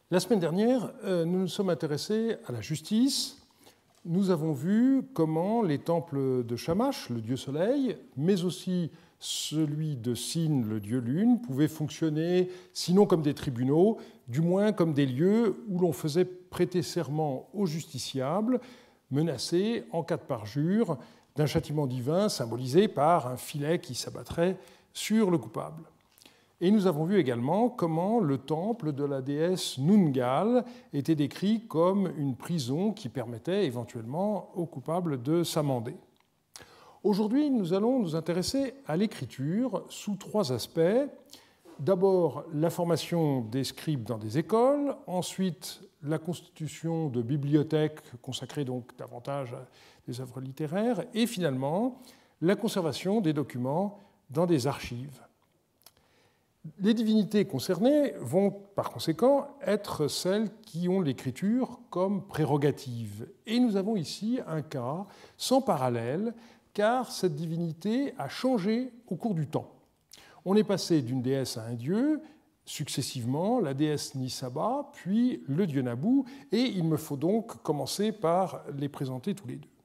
La semaine dernière, nous nous sommes intéressés à la justice. Nous avons vu comment les temples de Shamash, le dieu soleil, mais aussi celui de Sin, le dieu lune, pouvaient fonctionner, sinon comme des tribunaux, du moins comme des lieux où l'on faisait prêter serment aux justiciables, menacés, en cas de parjure, d'un châtiment divin symbolisé par un filet qui s'abattrait sur le coupable. Et nous avons vu également comment le temple de la déesse Nungal était décrit comme une prison qui permettait éventuellement aux coupables de s'amender. Aujourd'hui, nous allons nous intéresser à l'écriture sous trois aspects. D'abord, la formation des scribes dans des écoles, ensuite la constitution de bibliothèques consacrées donc davantage à des œuvres littéraires, et finalement la conservation des documents dans des archives. Les divinités concernées vont par conséquent être celles qui ont l'écriture comme prérogative. Et nous avons ici un cas sans parallèle, car cette divinité a changé au cours du temps. On est passé d'une déesse à un dieu, successivement la déesse Nisaba, puis le dieu Nabu, et il me faut donc commencer par les présenter tous les deux.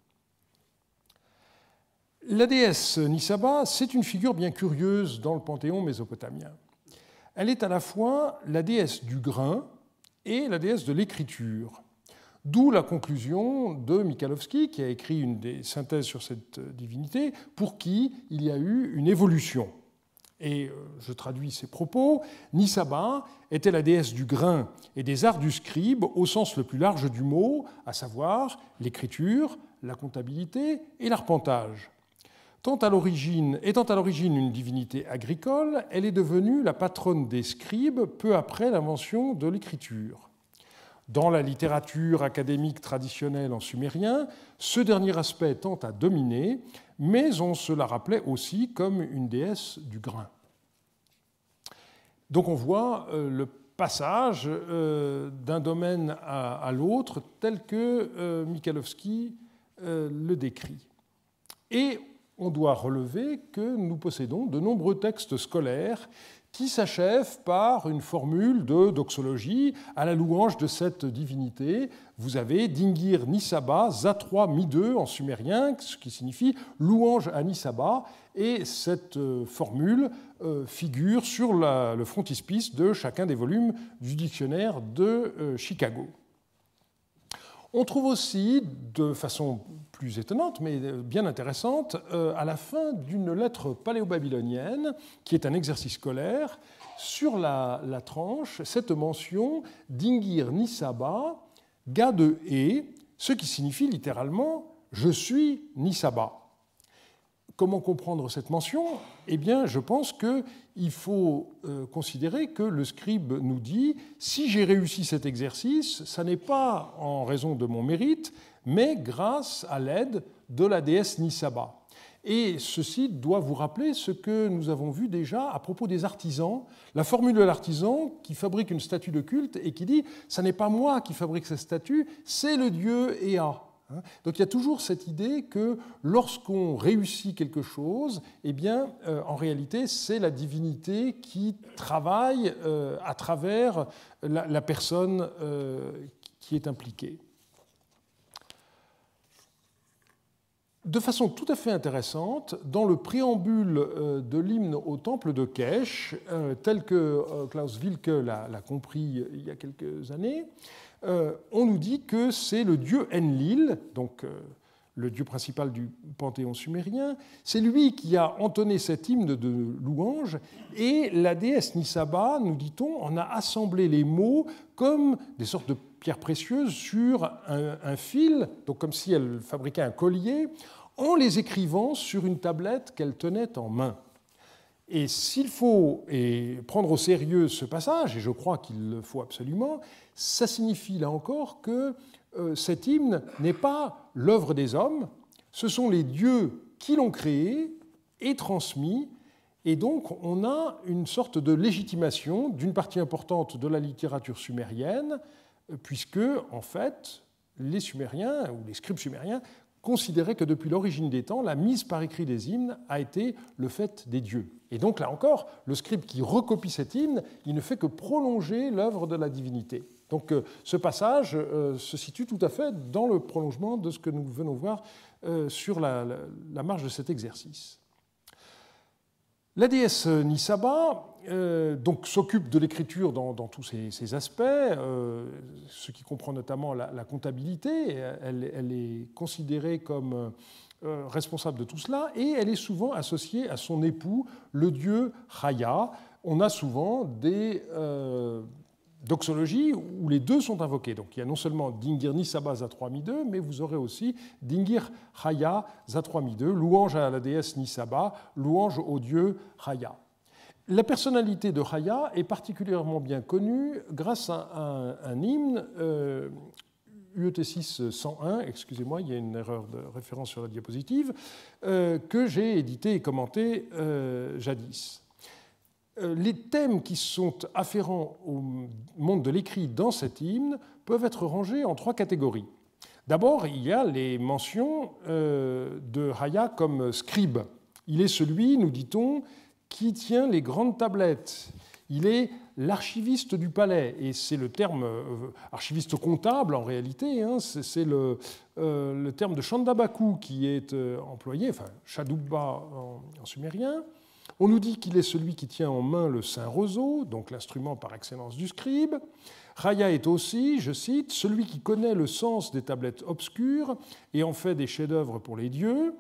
La déesse Nisaba, c'est une figure bien curieuse dans le panthéon mésopotamien. Elle est à la fois la déesse du grain et la déesse de l'écriture. D'où la conclusion de Mikhailovsky, qui a écrit une des synthèses sur cette divinité, pour qui il y a eu une évolution. Et je traduis ses propos. Nisaba était la déesse du grain et des arts du scribe au sens le plus large du mot, à savoir l'écriture, la comptabilité et l'arpentage. Étant à l'origine une divinité agricole, elle est devenue la patronne des scribes peu après l'invention de l'écriture. Dans la littérature académique traditionnelle en sumérien, ce dernier aspect tend à dominer, mais on se la rappelait aussi comme une déesse du grain. Donc on voit le passage d'un domaine à l'autre tel que Mikhailovsky le décrit. Et on doit relever que nous possédons de nombreux textes scolaires qui s'achèvent par une formule de doxologie à la louange de cette divinité. Vous avez Dingir Nisaba, Za3 Mi2 en sumérien, ce qui signifie louange à Nisaba, et cette formule figure sur le frontispice de chacun des volumes du dictionnaire de Chicago. On trouve aussi, de façon plus étonnante, mais bien intéressante, à la fin d'une lettre paléo-babylonienne, qui est un exercice scolaire, sur la tranche, cette mention d'Ingir Nisaba, gars de Hé, ce qui signifie littéralement « je suis Nisaba ». Comment comprendre cette mention ? Eh bien, je pense qu'il faut considérer que le scribe nous dit « si j'ai réussi cet exercice, ça n'est pas en raison de mon mérite, mais grâce à l'aide de la déesse Nisaba ». Et ceci doit vous rappeler ce que nous avons vu déjà à propos des artisans, la formule de l'artisan qui fabrique une statue de culte et qui dit « ça n'est pas moi qui fabrique cette statue, c'est le dieu Ea ». Donc il y a toujours cette idée que lorsqu'on réussit quelque chose, eh bien, en réalité, c'est la divinité qui travaille à travers la personne qui est impliquée. De façon tout à fait intéressante, dans le préambule de l'hymne au temple de Kesh, tel que Klaus Wilke l'a compris il y a quelques années, on nous dit que c'est le dieu Enlil, donc le dieu principal du panthéon sumérien, c'est lui qui a entonné cet hymne de louange, et la déesse Nisaba, nous dit-on, en a assemblé les mots comme des sortes de pierres précieuses sur un fil, donc comme si elle fabriquait un collier, en les écrivant sur une tablette qu'elle tenait en main. Et s'il faut prendre au sérieux ce passage, et je crois qu'il le faut absolument, ça signifie là encore que cet hymne n'est pas l'œuvre des hommes, ce sont les dieux qui l'ont créé et transmis, et donc on a une sorte de légitimation d'une partie importante de la littérature sumérienne, puisque en fait les Sumériens ou les scribes sumériens considéraient que depuis l'origine des temps, la mise par écrit des hymnes a été le fait des dieux. Et donc là encore, le scribe qui recopie cet hymne, il ne fait que prolonger l'œuvre de la divinité. Donc ce passage se situe tout à fait dans le prolongement de ce que nous venons voir sur la marge de cet exercice. La déesse Nisaba donc, s'occupe de l'écriture dans tous ses aspects, ce qui comprend notamment la comptabilité. Elle est considérée comme responsable de tout cela, et elle est souvent associée à son époux, le dieu Raya. On a souvent des doxologies où les deux sont invoqués. Donc il y a non seulement Dingir Nisaba Zatroami2, mais vous aurez aussi Dingir Raya Zatroami2, louange à la déesse Nisaba, louange au dieu Raya. La personnalité de Raya est particulièrement bien connue grâce à un hymne, UET6 101, excusez-moi, il y a une erreur de référence sur la diapositive, que j'ai édité et commenté jadis. Les thèmes qui sont afférents au monde de l'écrit dans cet hymne peuvent être rangés en trois catégories. D'abord, il y a les mentions de Raya comme scribe. Il est celui, nous dit-on, qui tient les grandes tablettes. Il est l'archiviste du palais, et c'est le terme archiviste comptable en réalité, hein, c'est le terme de Chandabaku qui est employé, enfin Shadubba en sumérien. On nous dit qu'il est celui qui tient en main le saint roseau, donc l'instrument par excellence du scribe. Raya est aussi, je cite, celui qui connaît le sens des tablettes obscures et en fait des chefs-d'œuvre pour les dieux.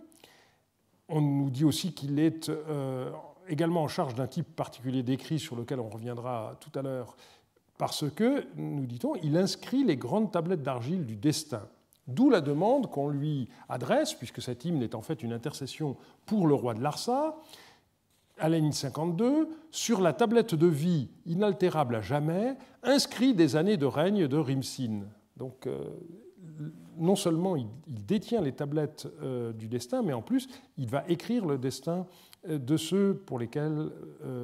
On nous dit aussi qu'il est également en charge d'un type particulier d'écrit sur lequel on reviendra tout à l'heure, parce que, nous dit-on, il inscrit les grandes tablettes d'argile du destin. D'où la demande qu'on lui adresse, puisque cet hymne est en fait une intercession pour le roi de Larsa, à la ligne 52, sur la tablette de vie inaltérable à jamais, inscrit des années de règne de Rimsin. Donc, non seulement il détient les tablettes du destin, mais en plus, il va écrire le destin de ceux pour lesquels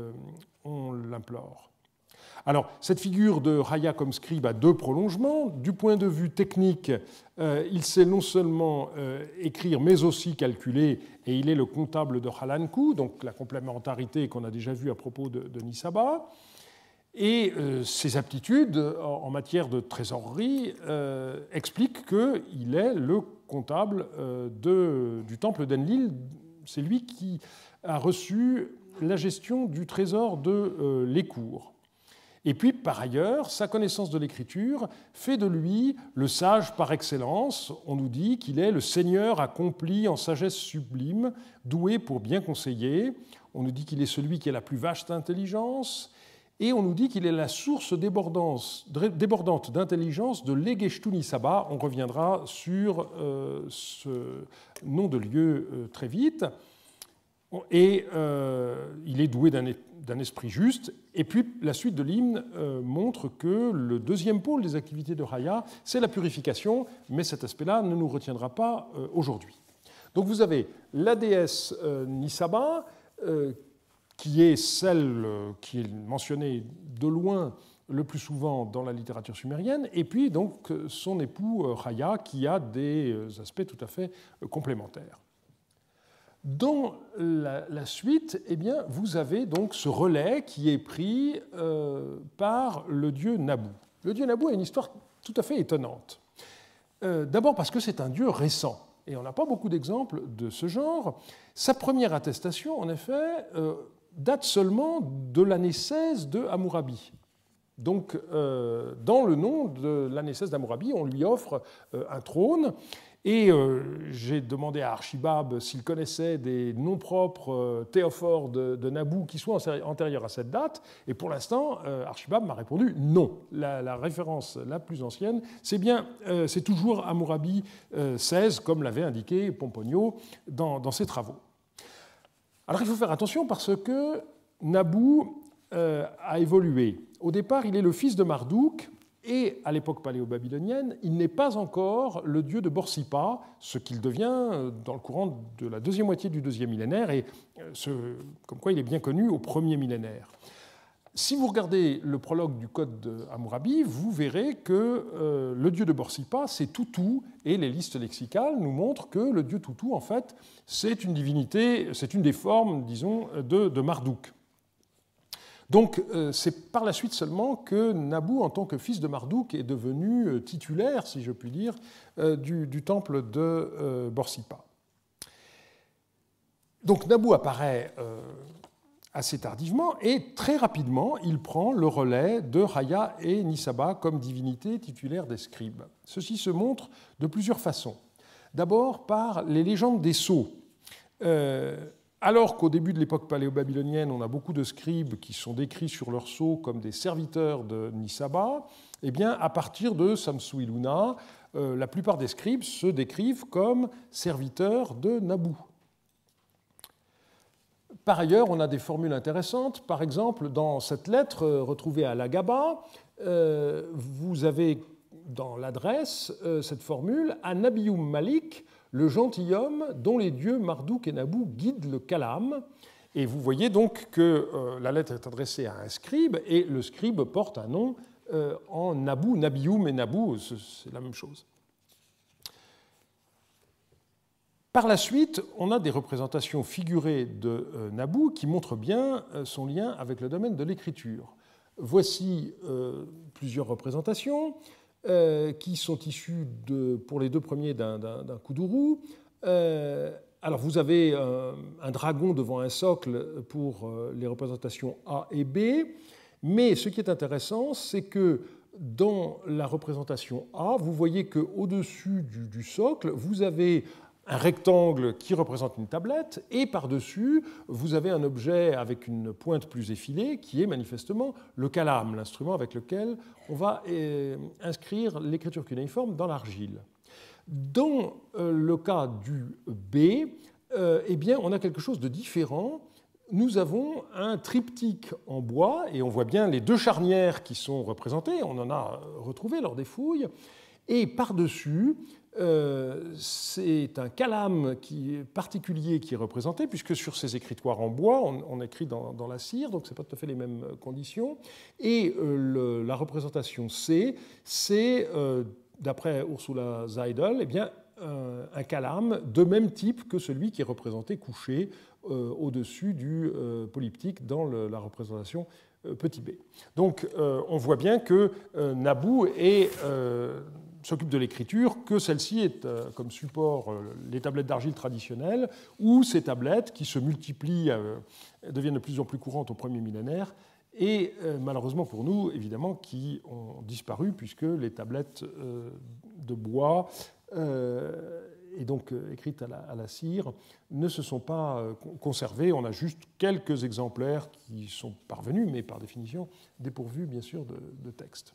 on l'implore. Alors, cette figure de Raya comme scribe a deux prolongements. Du point de vue technique, il sait non seulement écrire, mais aussi calculer, et il est le comptable de Halanku, donc la complémentarité qu'on a déjà vue à propos de Nisaba. Et ses aptitudes en matière de trésorerie expliquent qu'il est le comptable du temple d'Enlil. C'est lui qui a reçu la gestion du trésor de l'Écour. Et puis, par ailleurs, sa connaissance de l'écriture fait de lui le sage par excellence. On nous dit qu'il est le seigneur accompli en sagesse sublime, doué pour bien conseiller. On nous dit qu'il est celui qui a la plus vaste intelligence. Et on nous dit qu'il est la source débordante d'intelligence de l'Egeshtu Nisaba. On reviendra sur ce nom de lieu très vite. Et il est doué d'un esprit juste. Et puis la suite de l'hymne montre que le deuxième pôle des activités de Raya, c'est la purification, mais cet aspect-là ne nous retiendra pas aujourd'hui. Donc vous avez la déesse Nisaba, qui est celle qui est mentionnée de loin le plus souvent dans la littérature sumérienne, et puis donc son époux Raya, qui a des aspects tout à fait complémentaires. Dans la suite, eh bien, vous avez donc ce relais qui est pris par le dieu Nabu. Le dieu Nabu a une histoire tout à fait étonnante. D'abord parce que c'est un dieu récent, et on n'a pas beaucoup d'exemples de ce genre. Sa première attestation, en effet, date seulement de l'année 16 de Hammurabi. Donc, dans le nom de l'année 16 d'Hammurabi, on lui offre un trône. Et j'ai demandé à Archibab s'il connaissait des noms propres théophores de Nabu qui soient antérieurs à cette date. Et pour l'instant, Archibab m'a répondu non. La référence la plus ancienne, c'est toujours Hammurabi 16, comme l'avait indiqué Pomponio dans ses travaux. Alors il faut faire attention parce que Nabu a évolué. Au départ, il est le fils de Marduk. Et à l'époque paléo-babylonienne, il n'est pas encore le dieu de Borsippa, ce qu'il devient dans le courant de la deuxième moitié du deuxième millénaire, et comme quoi il est bien connu au premier millénaire. Si vous regardez le prologue du Code de Hammurabi, vous verrez que le dieu de Borsippa, c'est Tutu, et les listes lexicales nous montrent que le dieu Tutu, en fait, c'est une divinité, c'est une des formes, disons, de Marduk. Donc c'est par la suite seulement que Nabu, en tant que fils de Marduk, est devenu titulaire, si je puis dire, du temple de Borsippa. Donc Nabu apparaît assez tardivement et très rapidement il prend le relais de Raya et Nisaba comme divinités titulaires des scribes. Ceci se montre de plusieurs façons. D'abord par les légendes des sceaux. Alors qu'au début de l'époque paléo-babylonienne, on a beaucoup de scribes qui sont décrits sur leurs sceaux comme des serviteurs de Nisaba, eh bien, à partir de Samsu-Iluna, la plupart des scribes se décrivent comme serviteurs de Nabu. Par ailleurs, on a des formules intéressantes. Par exemple, dans cette lettre retrouvée à l'Agaba, vous avez dans l'adresse cette formule « Anabium Malik », le gentilhomme dont les dieux Marduk et Nabu guident le Kalam. Et vous voyez donc que la lettre est adressée à un scribe, et le scribe porte un nom en Nabu. Nabium et Nabu, c'est la même chose. Par la suite, on a des représentations figurées de Nabu qui montrent bien son lien avec le domaine de l'écriture. Voici plusieurs représentations qui sont issues, pour les deux premiers, d'un kuduru. Alors vous avez un dragon devant un socle pour les représentations A et B, mais ce qui est intéressant, c'est que dans la représentation A, vous voyez qu'au-dessus du socle, vous avez un rectangle qui représente une tablette, et par-dessus, vous avez un objet avec une pointe plus effilée, qui est manifestement le kalam, l'instrument avec lequel on va inscrire l'écriture cunéiforme dans l'argile. Dans le cas du B, eh bien, on a quelque chose de différent. Nous avons un triptyque en bois, et on voit bien les deux charnières qui sont représentées, on en a retrouvé lors des fouilles, et par-dessus, c'est un kalam particulier qui est représenté, puisque sur ces écritoires en bois, on écrit dans la cire, donc ce n'est pas tout à fait les mêmes conditions. Et la représentation C, c'est, d'après Ursula Seidel, eh bien, un kalam de même type que celui qui est représenté couché au-dessus du polyptyque dans la représentation petit b. Donc on voit bien que Nabu s'occupe de l'écriture, que celle-ci est comme support les tablettes d'argile traditionnelles, ou ces tablettes qui se multiplient, deviennent de plus en plus courantes au premier millénaire, et malheureusement pour nous, évidemment, qui ont disparu, puisque les tablettes de bois, et donc écrites à la cire, ne se sont pas conservées. On a juste quelques exemplaires qui sont parvenus, mais par définition dépourvus, bien sûr, de texte.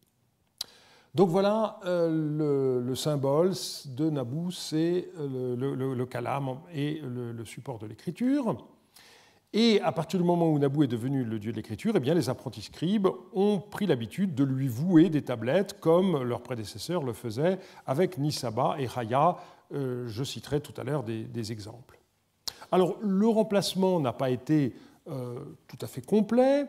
Donc voilà, le symbole de Nabu, c'est le kalam et le support de l'écriture. Et à partir du moment où Nabu est devenu le dieu de l'écriture, eh bien, les apprentis scribes ont pris l'habitude de lui vouer des tablettes, comme leurs prédécesseurs le faisaient avec Nisaba et Raya. Je citerai tout à l'heure des exemples. Alors, le remplacement n'a pas été tout à fait complet.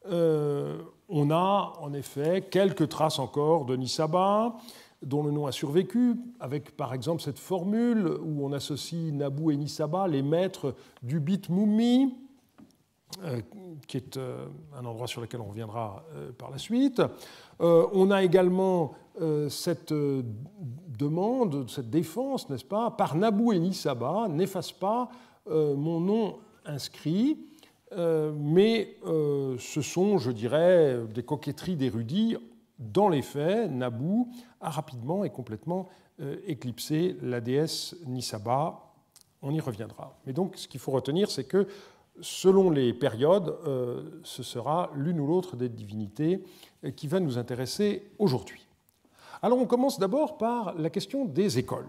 On a en effet quelques traces encore de Nisaba, dont le nom a survécu, avec par exemple cette formule où on associe Nabu et Nisaba, les maîtres du Bit Mummi, qui est un endroit sur lequel on reviendra par la suite. On a également cette demande, cette défense, n'est-ce pas, par Nabu et Nisaba, n'efface pas mon nom inscrit. Mais ce sont, je dirais, des coquetteries d'érudits. Dans les faits, Nabu a rapidement et complètement éclipsé la déesse Nisaba. On y reviendra. Mais donc, ce qu'il faut retenir, c'est que selon les périodes, ce sera l'une ou l'autre des divinités qui va nous intéresser aujourd'hui. Alors, on commence d'abord par la question des écoles.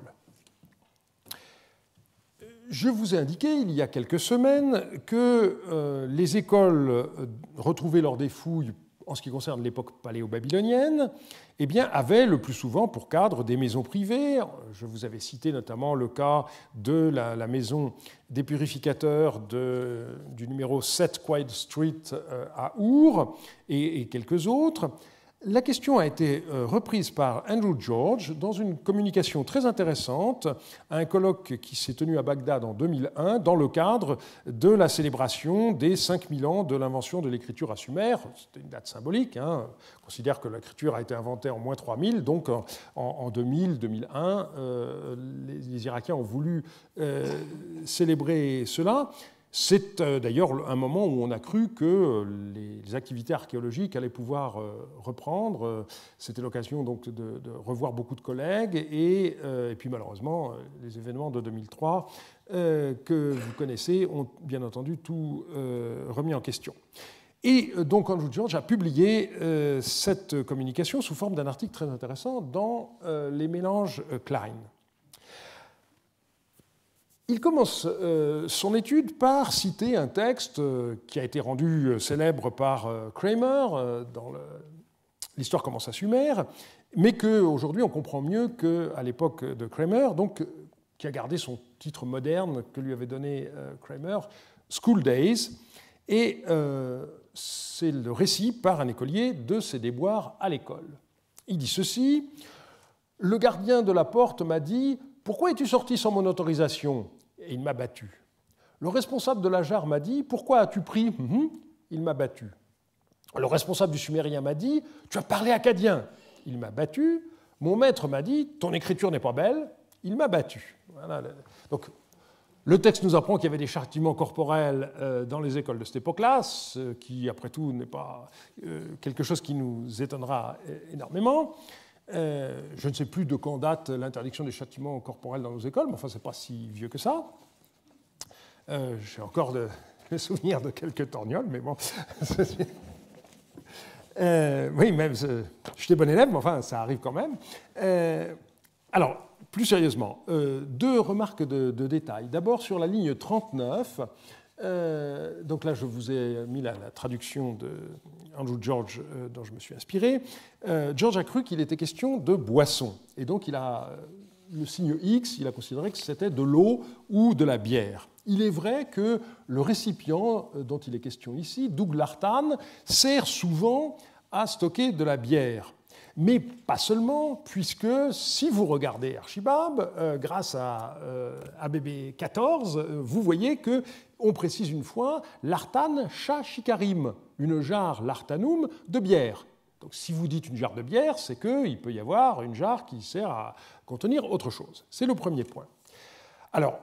Je vous ai indiqué il y a quelques semaines que les écoles retrouvées lors des fouilles en ce qui concerne l'époque paléo-babylonienne, eh bien, avaient le plus souvent pour cadre des maisons privées. Je vous avais cité notamment le cas de la maison des purificateurs du numéro 7 Quiet Street à Our et quelques autres. La question a été reprise par Andrew George dans une communication très intéressante à un colloque qui s'est tenu à Bagdad en 2001 dans le cadre de la célébration des 5000 ans de l'invention de l'écriture à Sumer. C'était une date symbolique. On considère que l'écriture a été inventée en moins 3000, donc en 2000-2001, les Irakiens ont voulu célébrer cela. C'est d'ailleurs un moment où on a cru que les activités archéologiques allaient pouvoir reprendre. C'était l'occasion donc de revoir beaucoup de collègues et puis malheureusement les événements de 2003 que vous connaissez ont bien entendu tout remis en question. Et donc Andrew George a publié cette communication sous forme d'un article très intéressant dans les mélanges Klein. Il commence son étude par citer un texte qui a été rendu célèbre par Kramer dans l'Histoire commence à Sumer, mais qu'aujourd'hui on comprend mieux qu'à l'époque de Kramer, donc, qui a gardé son titre moderne que lui avait donné Kramer, School Days, et c'est le récit par un écolier de ses déboires à l'école. Il dit ceci: « Le gardien de la porte m'a dit « Pourquoi es-tu sorti sans mon autorisation ?» Et il m'a battu. Le responsable de la jarre m'a dit « Pourquoi as-tu pris ?» Il m'a battu. Le responsable du sumérien m'a dit « Tu as parlé acadien ?» Il m'a battu. Mon maître m'a dit « Ton écriture n'est pas belle ?» Il m'a battu. Voilà. Donc, le texte nous apprend qu'il y avait des châtiments corporels dans les écoles de cette époque-là, ce qui, après tout, n'est pas quelque chose qui nous étonnera énormément. Je ne sais plus de quand date l'interdiction des châtiments corporels dans nos écoles, mais enfin, ce n'est pas si vieux que ça. J'ai encore le souvenir de quelques torgnoles, mais bon. Oui, même, j'étais bon élève, mais enfin, ça arrive quand même. Alors, plus sérieusement, deux remarques de détail. D'abord, sur la ligne 39, donc là, je vous ai mis la traduction de Andrew George dont je me suis inspiré. George a cru qu'il était question de boisson. Et donc, il a le signe X, il a considéré que c'était de l'eau ou de la bière. Il est vrai que le récipient dont il est question ici, Douglartan, sert souvent à stocker de la bière. Mais pas seulement, puisque si vous regardez Archibald, grâce à ABB 14, vous voyez qu'on précise une fois l'artan cha shikarim, une jarre l'artanum de bière. Donc si vous dites une jarre de bière, c'est qu'il peut y avoir une jarre qui sert à contenir autre chose. C'est le premier point. Alors,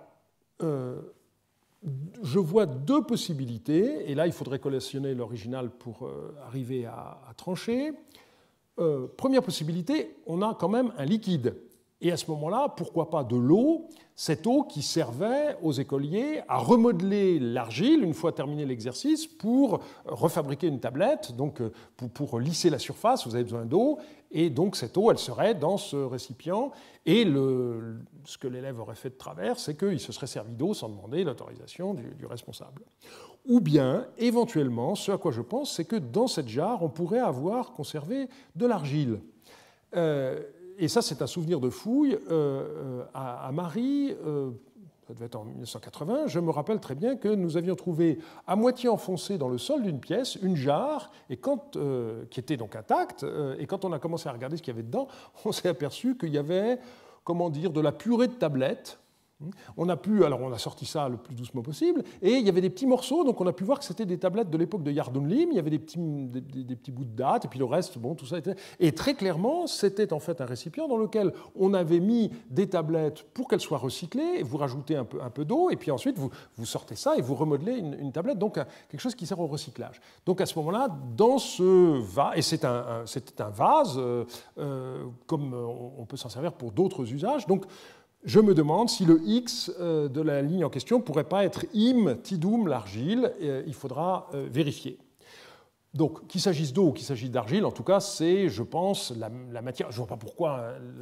je vois deux possibilités, et là il faudrait collationner l'original pour arriver à trancher. Première possibilité, on a quand même un liquide. Et à ce moment-là, pourquoi pas de l'eau, cette eau qui servait aux écoliers à remodeler l'argile une fois terminé l'exercice pour refabriquer une tablette, donc pour lisser la surface, vous avez besoin d'eau, et donc cette eau, elle serait dans ce récipient, et ce que l'élève aurait fait de travers, c'est qu'il se serait servi d'eau sans demander l'autorisation du responsable. Ou bien, éventuellement, ce à quoi je pense, c'est que dans cette jarre, on pourrait avoir conservé de l'argile. Et ça, c'est un souvenir de fouille à Marie, ça devait être en 1980. Je me rappelle très bien que nous avions trouvé à moitié enfoncée dans le sol d'une pièce une jarre qui était donc intacte. Et quand on a commencé à regarder ce qu'il y avait dedans, on s'est aperçu qu'il y avait, comment dire, de la purée de tablettes. On a sorti ça le plus doucement possible, et il y avait des petits morceaux, donc on a pu voir que c'était des tablettes de l'époque de Yardunlim, il y avait des petits bouts de date, et puis le reste, bon, tout ça était... Et très clairement, c'était en fait un récipient dans lequel on avait mis des tablettes pour qu'elles soient recyclées, et vous rajoutez un peu d'eau, et puis ensuite vous sortez ça et vous remodelez une tablette, donc quelque chose qui sert au recyclage. Donc à ce moment-là, dans ce vase, et c'était un vase, comme on peut s'en servir pour d'autres usages, donc je me demande si le X de la ligne en question ne pourrait pas être im tidum, l'argile. Il faudra vérifier. Donc, qu'il s'agisse d'eau ou qu'il s'agisse d'argile, en tout cas, c'est, je pense, la matière. Je ne vois pas pourquoi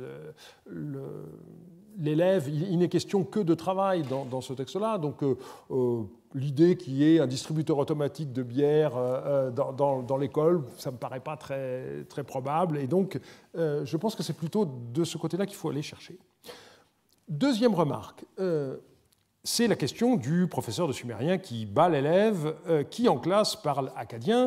l'élève, il n'est question que de travail dans ce texte-là. Donc, l'idée qu'il y ait un distributeur automatique de bière dans l'école, ça ne me paraît pas très, très probable. Et donc, je pense que c'est plutôt de ce côté-là qu'il faut aller chercher. Deuxième remarque, c'est la question du professeur de sumérien qui bat l'élève, qui en classe parle acadien,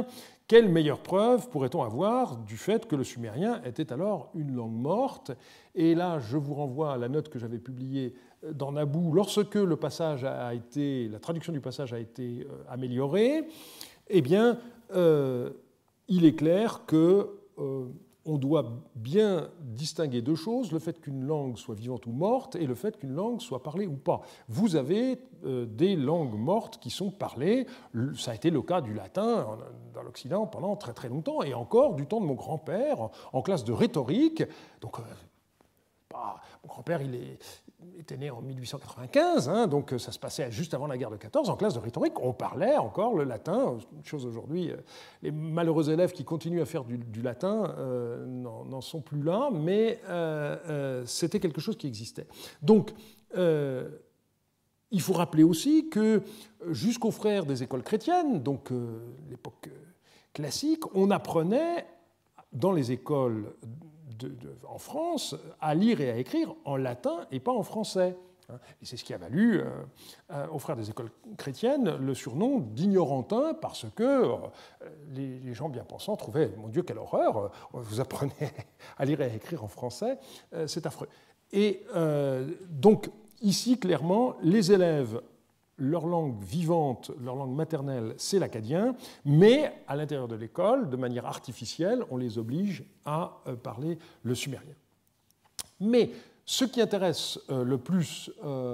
Quelle meilleure preuve pourrait-on avoir du fait que le sumérien était alors une langue morte? Et là, je vous renvoie à la note que j'avais publiée dans Naboo lorsque la traduction du passage a été améliorée. Eh bien, il est clair que on doit bien distinguer deux choses, le fait qu'une langue soit vivante ou morte et le fait qu'une langue soit parlée ou pas. Vous avez des langues mortes qui sont parlées, ça a été le cas du latin dans l'Occident pendant très très longtemps, et encore du temps de mon grand-père en classe de rhétorique. Donc, mon grand-père, était né en 1895, hein, donc ça se passait juste avant la guerre de 14. En classe de rhétorique, on parlait encore le latin. Une chose aujourd'hui, les malheureux élèves qui continuent à faire du latin n'en sont plus là, mais c'était quelque chose qui existait. Donc, il faut rappeler aussi que jusqu'aux frères des écoles chrétiennes, donc l'époque classique, on apprenait dans les écoles en France à lire et à écrire en latin et pas en français. Et c'est ce qui a valu aux frères des écoles chrétiennes le surnom d'ignorantins, parce que les gens bien pensants trouvaient « Mon Dieu, quelle horreur, vous apprenez à lire et à écrire en français, c'est affreux ». Et donc, ici, clairement, les élèves, leur langue vivante, leur langue maternelle, c'est l'acadien, mais à l'intérieur de l'école, de manière artificielle, on les oblige à parler le sumérien. Mais ce qui intéresse le plus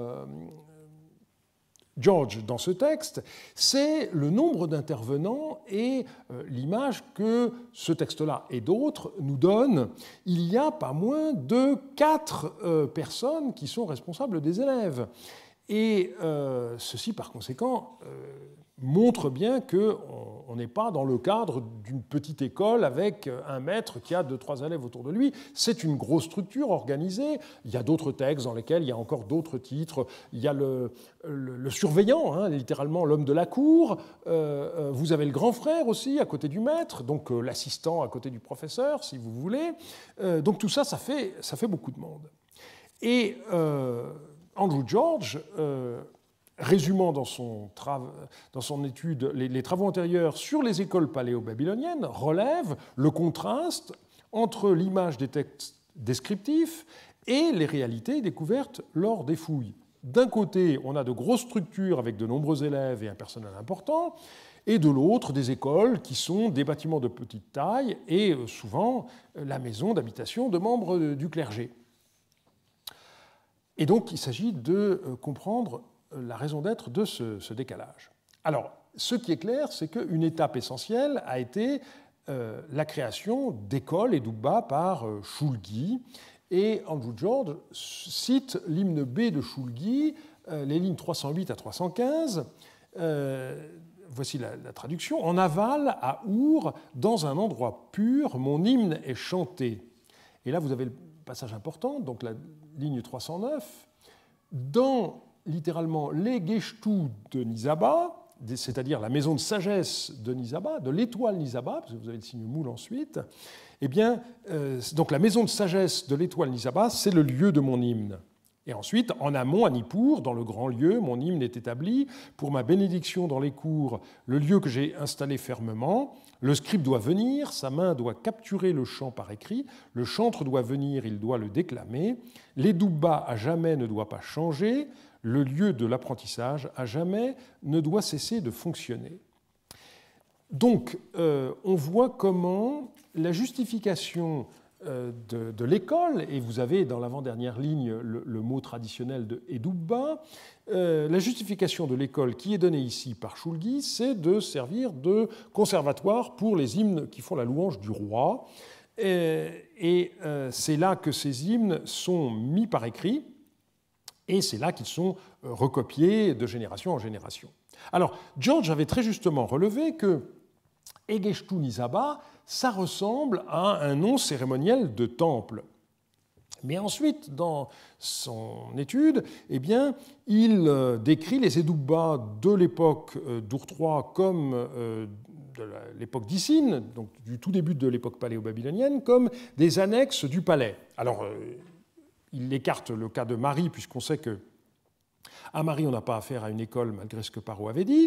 George dans ce texte, c'est le nombre d'intervenants et l'image que ce texte-là et d'autres nous donnent. Il y a pas moins de 4 personnes qui sont responsables des élèves. Et ceci, par conséquent, montre bien qu'on n'est pas dans le cadre d'une petite école avec un maître qui a 2-3 élèves autour de lui. C'est une grosse structure organisée. Il y a d'autres textes dans lesquels il y a encore d'autres titres. Il y a le surveillant, hein, littéralement l'homme de la cour. Vous avez le grand frère aussi, à côté du maître, donc l'assistant à côté du professeur, si vous voulez. Donc tout ça, ça fait beaucoup de monde. Et Andrew George, résumant dans son étude les travaux antérieurs sur les écoles paléo-babyloniennes, relève le contraste entre l'image des textes descriptifs et les réalités découvertes lors des fouilles. D'un côté, on a de grosses structures avec de nombreux élèves et un personnel important, et de l'autre, des écoles qui sont des bâtiments de petite taille et souvent la maison d'habitation de membres du clergé. Et donc, il s'agit de comprendre la raison d'être de ce décalage. Alors, ce qui est clair, c'est qu'une étape essentielle a été la création d'écoles et d'Ubba par Shulgi. Et Andrew George cite l'hymne B de Shulgi, les lignes 308 à 315. Voici la traduction. « En aval, à Our, dans un endroit pur, mon hymne est chanté. » Et là, vous avez le passage important, donc la ligne 309. Dans, littéralement, les Geshtu de Nizaba, c'est-à-dire la maison de sagesse de Nizaba, de l'étoile Nizaba, parce que vous avez le signe moule ensuite, eh bien, donc la maison de sagesse de l'étoile Nizaba, c'est le lieu de mon hymne. Et ensuite, en amont, à Nippur, dans le grand lieu, mon hymne est établi. Pour ma bénédiction dans les cours, le lieu que j'ai installé fermement, le scribe doit venir, sa main doit capturer le chant par écrit, le chantre doit venir, il doit le déclamer, l'Edubba à jamais ne doit pas changer, le lieu de l'apprentissage à jamais ne doit cesser de fonctionner. Donc, on voit comment la justification de l'école, et vous avez dans l'avant-dernière ligne le mot traditionnel de Edubba, la justification de l'école qui est donnée ici par Shulgi, c'est de servir de conservatoire pour les hymnes qui font la louange du roi. Et c'est là que ces hymnes sont mis par écrit, et c'est là qu'ils sont recopiés de génération en génération. Alors, George avait très justement relevé que Egeshtu Nizaba, ça ressemble à un nom cérémoniel de temple. Mais ensuite, dans son étude, eh bien, il décrit les Edubba de l'époque d'Ur III comme de l'époque d'Issine, donc du tout début de l'époque paléo-babylonienne, comme des annexes du palais. Alors, il écarte le cas de Marie, puisqu'on sait que À Mari, on n'a pas affaire à une école, malgré ce que Parrot avait dit.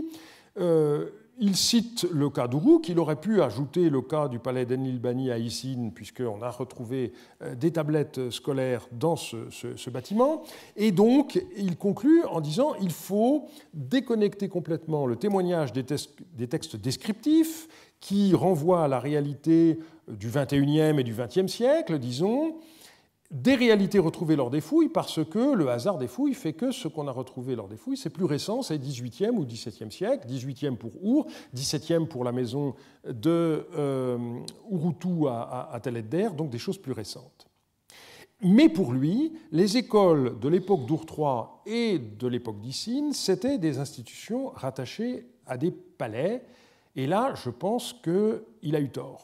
Il cite le cas d'Uruk, il aurait pu ajouter le cas du palais d'Enlil-Bani à Isin, puisqu'on a retrouvé des tablettes scolaires dans ce bâtiment. Et donc, il conclut en disant qu'il faut déconnecter complètement le témoignage des textes descriptifs qui renvoient à la réalité du XXIe et du XXe siècle, disons, des réalités retrouvées lors des fouilles, parce que le hasard des fouilles fait que ce qu'on a retrouvé lors des fouilles, c'est plus récent, c'est 18e ou 17e siècle, 18e pour Our, 17e pour la maison de Urutu à Tel Edder, donc des choses plus récentes. Mais pour lui, les écoles de l'époque d'Ur III et de l'époque d'Isin, c'était des institutions rattachées à des palais, et là, je pense qu'il a eu tort.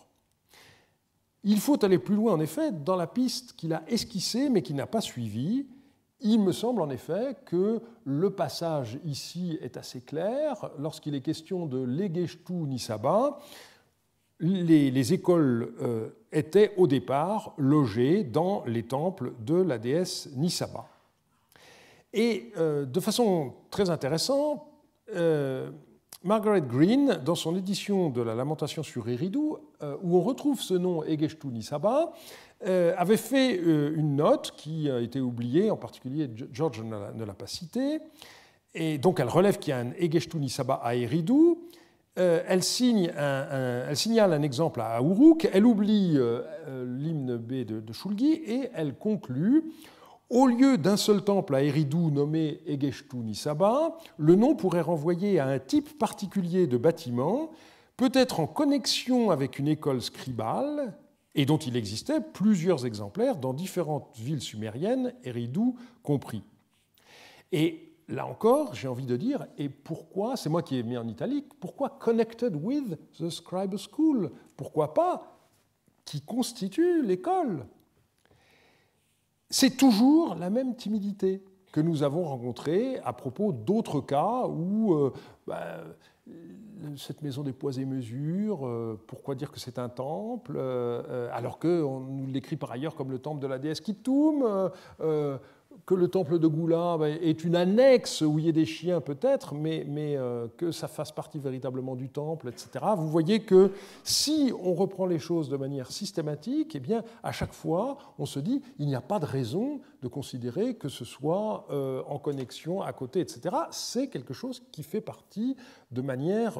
Il faut aller plus loin, en effet, dans la piste qu'il a esquissée mais qu'il n'a pas suivie. Il me semble, en effet, que le passage ici est assez clair. Lorsqu'il est question de l'Egeshtu Nisaba, les écoles étaient au départ logées dans les temples de la déesse Nisaba. Et de façon très intéressante, Margaret Green, dans son édition de la Lamentation sur Eridu, où on retrouve ce nom Egeshtu Nisaba, avait fait une note qui a été oubliée, en particulier George ne l'a pas citée, et donc elle relève qu'il y a un Egeshtu Nisaba à Eridu. Elle signale un exemple à Uruk, elle oublie l'hymne B de Shulgi et elle conclut: au lieu d'un seul temple à Eridu nommé Egeshtu Nisaba, le nom pourrait renvoyer à un type particulier de bâtiment, peut-être en connexion avec une école scribale, et dont il existait plusieurs exemplaires dans différentes villes sumériennes, Eridu compris. Et là encore, j'ai envie de dire, et pourquoi, c'est moi qui ai mis en italique, pourquoi connected with the scribe school? Pourquoi pas qui constitue l'école? C'est toujours la même timidité que nous avons rencontrée à propos d'autres cas où cette maison des poids et mesures, pourquoi dire que c'est un temple, alors qu'on nous l'écrit par ailleurs comme le temple de la déesse Kittum, que le temple de Goula est une annexe où il y a des chiens peut-être, mais que ça fasse partie véritablement du temple, etc. Vous voyez que si on reprend les choses de manière systématique, eh bien, à chaque fois, on se dit il n'y a pas de raison de considérer que ce soit en connexion, à côté, etc. C'est quelque chose qui fait partie de manière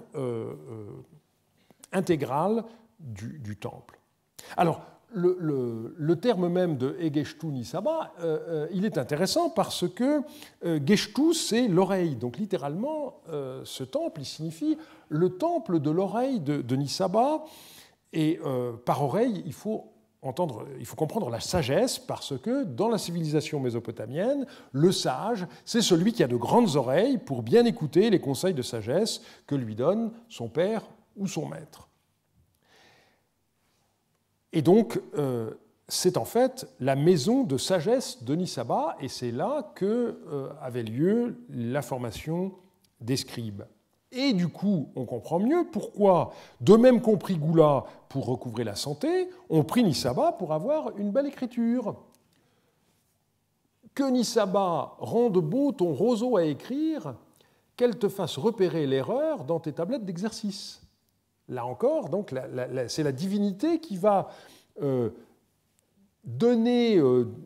intégrale du temple. Alors, le terme même de Egeshtu Nisaba, il est intéressant parce que Geshtu, c'est l'oreille. Donc littéralement, ce temple, il signifie le temple de l'oreille de Nisaba. Et par oreille, il faut comprendre la sagesse, parce que dans la civilisation mésopotamienne, le sage, c'est celui qui a de grandes oreilles pour bien écouter les conseils de sagesse que lui donne son père ou son maître. Et donc, c'est en fait la maison de sagesse de Nisaba, et c'est là qu'avait lieu la formation des scribes. Et du coup, on comprend mieux pourquoi, de même qu'on prit Goula pour recouvrer la santé, on prit Nisaba pour avoir une belle écriture. Que Nisaba rende beau ton roseau à écrire, qu'elle te fasse repérer l'erreur dans tes tablettes d'exercice. Là encore, donc, c'est la divinité qui va donner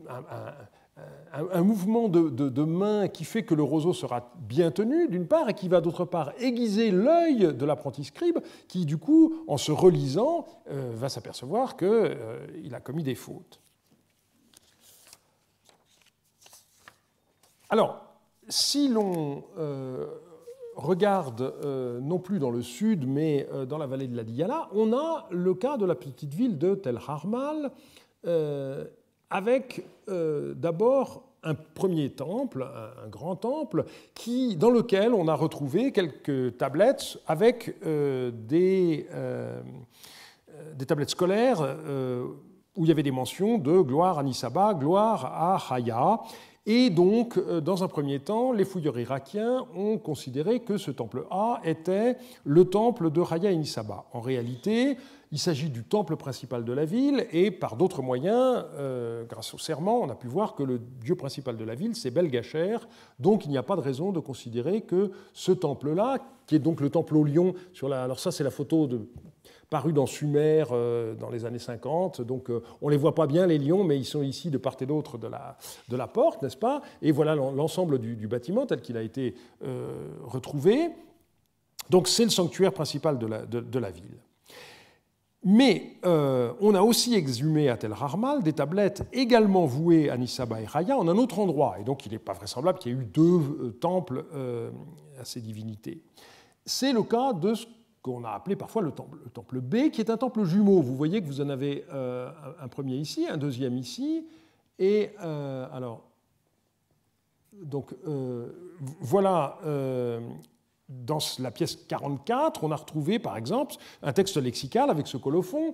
un mouvement de main qui fait que le roseau sera bien tenu, d'une part, et qui va, d'autre part, aiguiser l'œil de l'apprenti scribe, qui, du coup, en se relisant, va s'apercevoir qu'il a commis des fautes. Alors, si l'on regarde non plus dans le sud, mais dans la vallée de la Diyala, on a le cas de la petite ville de Tel Harmal, avec d'abord un premier temple, un grand temple, dans lequel on a retrouvé quelques tablettes avec des tablettes scolaires où il y avait des mentions de gloire à Nisaba, gloire à Haya. Et donc, dans un premier temps, les fouilleurs irakiens ont considéré que ce temple A était le temple de Raya et Nisaba. En réalité, il s'agit du temple principal de la ville, et par d'autres moyens, grâce au serment, on a pu voir que le dieu principal de la ville, c'est Belgacher. Donc, il n'y a pas de raison de considérer que ce temple-là, qui est donc le temple au lion, alors ça, c'est la photo parue dans Sumer dans les années 50. Donc, on ne les voit pas bien, les lions, mais ils sont ici de part et d'autre de la porte, n'est-ce pas? Et voilà l'ensemble du bâtiment tel qu'il a été retrouvé. Donc, c'est le sanctuaire principal de la ville. Mais on a aussi exhumé à Tel Harmal des tablettes également vouées à Nisaba et Raya en un autre endroit. Et donc, il n'est pas vraisemblable qu'il y ait eu deux temples à ces divinités. C'est le cas de ce qu'on a appelé parfois le temple B, qui est un temple jumeau. Vous voyez que vous en avez un premier ici, un deuxième ici. Et voilà, dans la pièce 44, on a retrouvé, par exemple, un texte lexical avec ce colophon.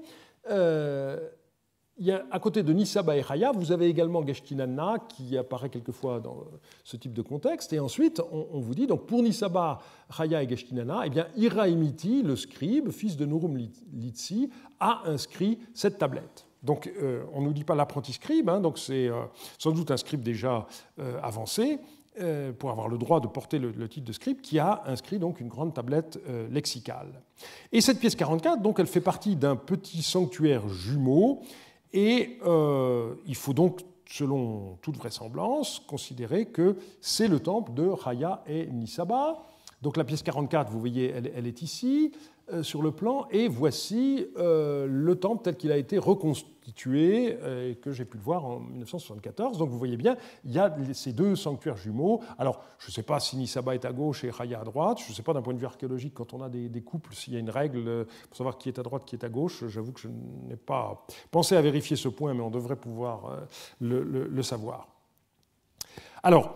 À côté de Nisaba et Raya, vous avez également Geshtinanna, qui apparaît quelquefois dans ce type de contexte. Et ensuite, on vous dit, donc pour Nisaba, Raya et Geshtinanna, eh bien, Iraimiti, le scribe, fils de Nurum Litsi, a inscrit cette tablette. Donc, on ne nous dit pas l'apprenti scribe, donc c'est sans doute un scribe déjà avancé, pour avoir le droit de porter le titre de scribe, qui a inscrit donc une grande tablette lexicale. Et cette pièce 44, donc, elle fait partie d'un petit sanctuaire jumeau. Et il faut donc, selon toute vraisemblance, considérer que c'est le temple de Raya et Nisaba. Donc la pièce 44, vous voyez, elle est ici, sur le plan, et voici le temple tel qu'il a été reconstitué, et que j'ai pu le voir en 1974. Donc vous voyez bien, il y a ces deux sanctuaires jumeaux. Alors, je ne sais pas si Nisaba est à gauche et Raya à droite. Je ne sais pas d'un point de vue archéologique, quand on a des couples, s'il y a une règle pour savoir qui est à droite, qui est à gauche. J'avoue que je n'ai pas pensé à vérifier ce point, mais on devrait pouvoir le savoir. Alors,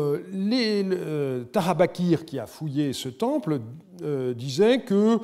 Tahabakir, qui a fouillé ce temple, disait que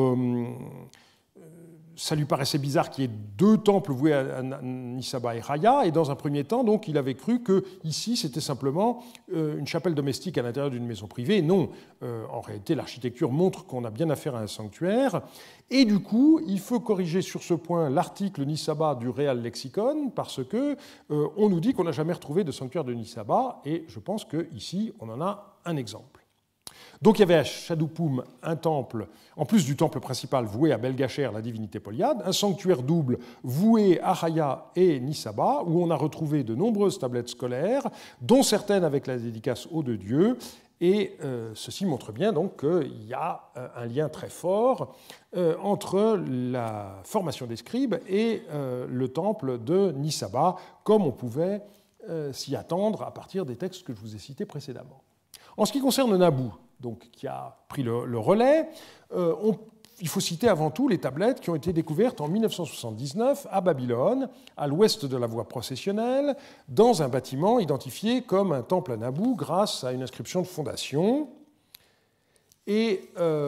ça lui paraissait bizarre qu'il y ait deux temples voués à Nisaba et Raya, et dans un premier temps, donc, il avait cru que ici c'était simplement une chapelle domestique à l'intérieur d'une maison privée. Non, en réalité, l'architecture montre qu'on a bien affaire à un sanctuaire, et du coup, il faut corriger sur ce point l'article Nisaba du Real Lexicon, parce que on nous dit qu'on n'a jamais retrouvé de sanctuaire de Nisaba, et je pense qu'ici, on en a un exemple. Donc il y avait à Shadupoum un temple, en plus du temple principal voué à Belgacher, la divinité polyade, un sanctuaire double voué à Raya et Nisaba, où on a retrouvé de nombreuses tablettes scolaires, dont certaines avec la dédicace aux deux dieux. Et ceci montre bien donc qu'il y a un lien très fort entre la formation des scribes et le temple de Nisaba, comme on pouvait s'y attendre à partir des textes que je vous ai cités précédemment. En ce qui concerne Nabu, donc, qui a pris le relais, il faut citer avant tout les tablettes qui ont été découvertes en 1979 à Babylone, à l'ouest de la voie processionnelle, dans un bâtiment identifié comme un temple à Nabu grâce à une inscription de fondation. Et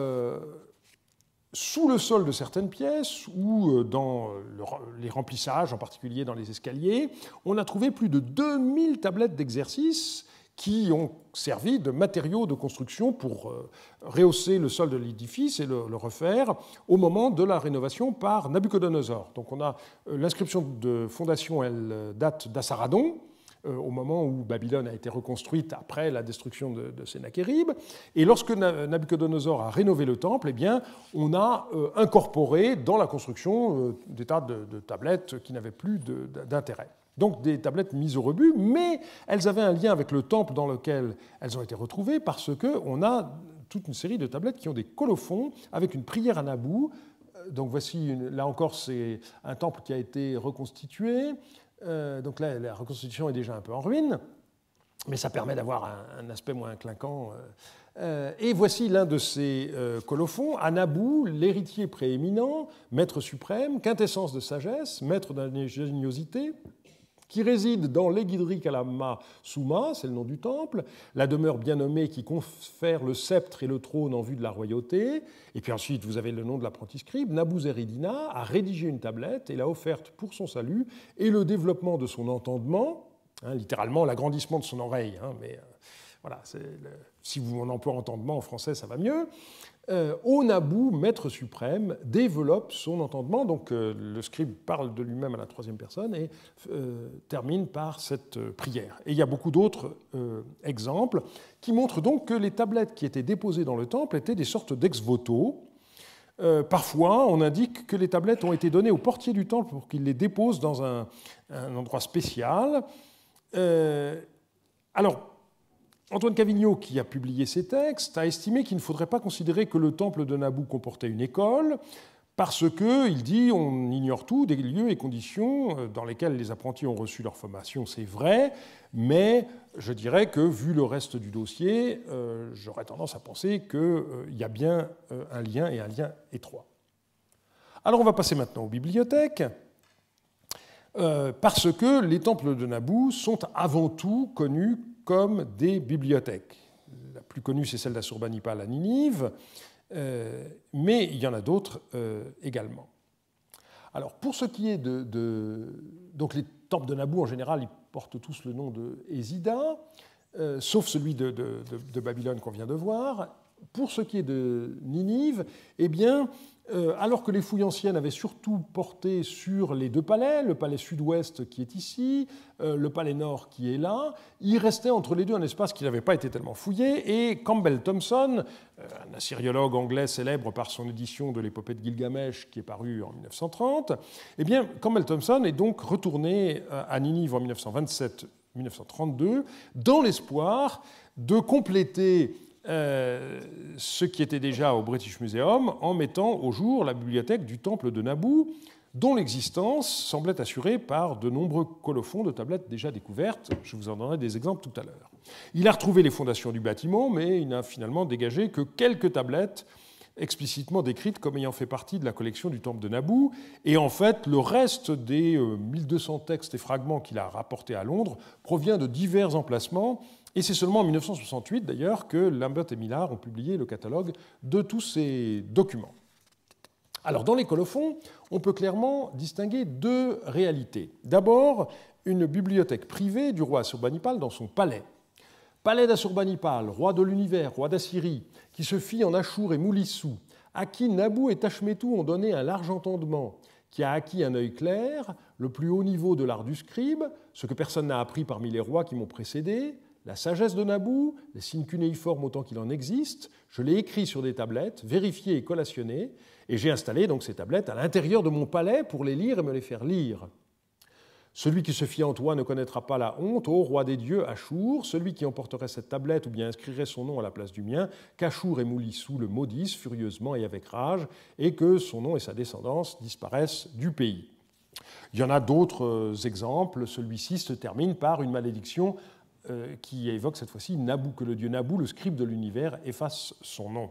sous le sol de certaines pièces, ou dans les remplissages, en particulier dans les escaliers, on a trouvé plus de 2000 tablettes d'exercice qui ont servi de matériaux de construction pour rehausser le sol de l'édifice et le refaire au moment de la rénovation par Nabuchodonosor. Donc on a l'inscription de fondation, elle date d'Assaradon, au moment où Babylone a été reconstruite après la destruction de Sennachérib. Et lorsque Nabuchodonosor a rénové le temple, eh bien, on a incorporé dans la construction des tas de tablettes qui n'avaient plus d'intérêt. Donc des tablettes mises au rebut, mais elles avaient un lien avec le temple dans lequel elles ont été retrouvées, parce qu'on a toute une série de tablettes qui ont des colophons avec une prière à Nabu. Donc voici, là encore, c'est un temple qui a été reconstitué. Donc là, la reconstitution est déjà un peu en ruine, mais ça permet d'avoir un aspect moins clinquant. Et voici l'un de ces colophons, à Nabu, l'héritier prééminent, maître suprême, quintessence de sagesse, maître d'ingéniosité, qui réside dans l'Egidri Kalama Souma, c'est le nom du temple, la demeure bien nommée qui confère le sceptre et le trône en vue de la royauté. Et puis ensuite, vous avez le nom de l'apprenti scribe. Nabuzeridina a rédigé une tablette et l'a offerte pour son salut et le développement de son entendement. hein, littéralement l'agrandissement de son oreille, hein, mais voilà, si vous en emploie entendement en français, ça va mieux. Au-Nabu, maître suprême, développe son entendement. Donc le scribe parle de lui-même à la troisième personne et termine par cette prière. Et il y a beaucoup d'autres exemples qui montrent donc que les tablettes qui étaient déposées dans le temple étaient des sortes d'ex-voto. Parfois, on indique que les tablettes ont été données au portier du temple pour qu'il les dépose dans un endroit spécial. Alors, Antoine Cavigno, qui a publié ces textes, a estimé qu'il ne faudrait pas considérer que le temple de Nabu comportait une école, parce que, il dit, on ignore tout des lieux et conditions dans lesquels les apprentis ont reçu leur formation, c'est vrai, mais je dirais que, vu le reste du dossier, j'aurais tendance à penser qu'il y a bien un lien, et un lien étroit. Alors on va passer maintenant aux bibliothèques, parce que les temples de Nabu sont avant tout connus comme des bibliothèques. La plus connue, c'est celle d'Assurbanipal à Ninive, mais il y en a d'autres également. Alors, pour ce qui est donc les temples de Nabu, en général, ils portent tous le nom de Hésida, sauf celui de Babylone qu'on vient de voir. Pour ce qui est de Ninive, eh bien, alors que les fouilles anciennes avaient surtout porté sur les deux palais, le palais sud-ouest qui est ici, le palais nord qui est là, il restait entre les deux un espace qui n'avait pas été tellement fouillé, et Campbell Thompson, un assyriologue anglais célèbre par son édition de l'épopée de Gilgamesh qui est parue en 1930, eh bien, Campbell Thompson est donc retourné à Ninive en 1927-1932 dans l'espoir de compléter ce qui était déjà au British Museum en mettant au jour la bibliothèque du temple de Nabu, dont l'existence semblait assurée par de nombreux colophons de tablettes déjà découvertes. Je vous en donnerai des exemples tout à l'heure. Il a retrouvé les fondations du bâtiment, mais il n'a finalement dégagé que quelques tablettes explicitement décrites comme ayant fait partie de la collection du temple de Nabu. Et en fait, le reste des 1200 textes et fragments qu'il a rapportés à Londres provient de divers emplacements. Et c'est seulement en 1968, d'ailleurs, que Lambert et Millard ont publié le catalogue de tous ces documents. Alors, dans les colophons, on peut clairement distinguer deux réalités. D'abord, une bibliothèque privée du roi Assurbanipal dans son palais. Palais d'Assurbanipal, roi de l'univers, roi d'Assyrie, qui se fit en Achour et Moulissou, à qui Nabu et Tachmetou ont donné un large entendement, qui a acquis un œil clair, le plus haut niveau de l'art du scribe, ce que personne n'a appris parmi les rois qui m'ont précédé, la sagesse de Nabu, les signes cunéiformes autant qu'il en existe, je l'ai écrit sur des tablettes, vérifiées et collationnées, et j'ai installé donc ces tablettes à l'intérieur de mon palais pour les lire et me les faire lire. Celui qui se fie en toi ne connaîtra pas la honte, ô roi des dieux, Achour, celui qui emporterait cette tablette ou bien inscrirait son nom à la place du mien, qu'Achour et Moulissou le maudissent furieusement et avec rage, et que son nom et sa descendance disparaissent du pays. Il y en a d'autres exemples, celui-ci se termine par une malédiction qui évoque cette fois-ci Nabu, que le dieu Nabu, le scribe de l'univers, efface son nom.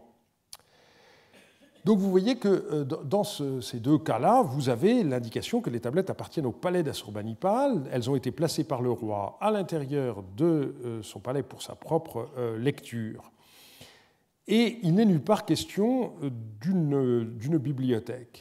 Donc vous voyez que dans ces deux cas-là, vous avez l'indication que les tablettes appartiennent au palais d'Assurbanipal. Elles ont été placées par le roi à l'intérieur de son palais pour sa propre lecture. Et il n'est nulle part question d'une bibliothèque.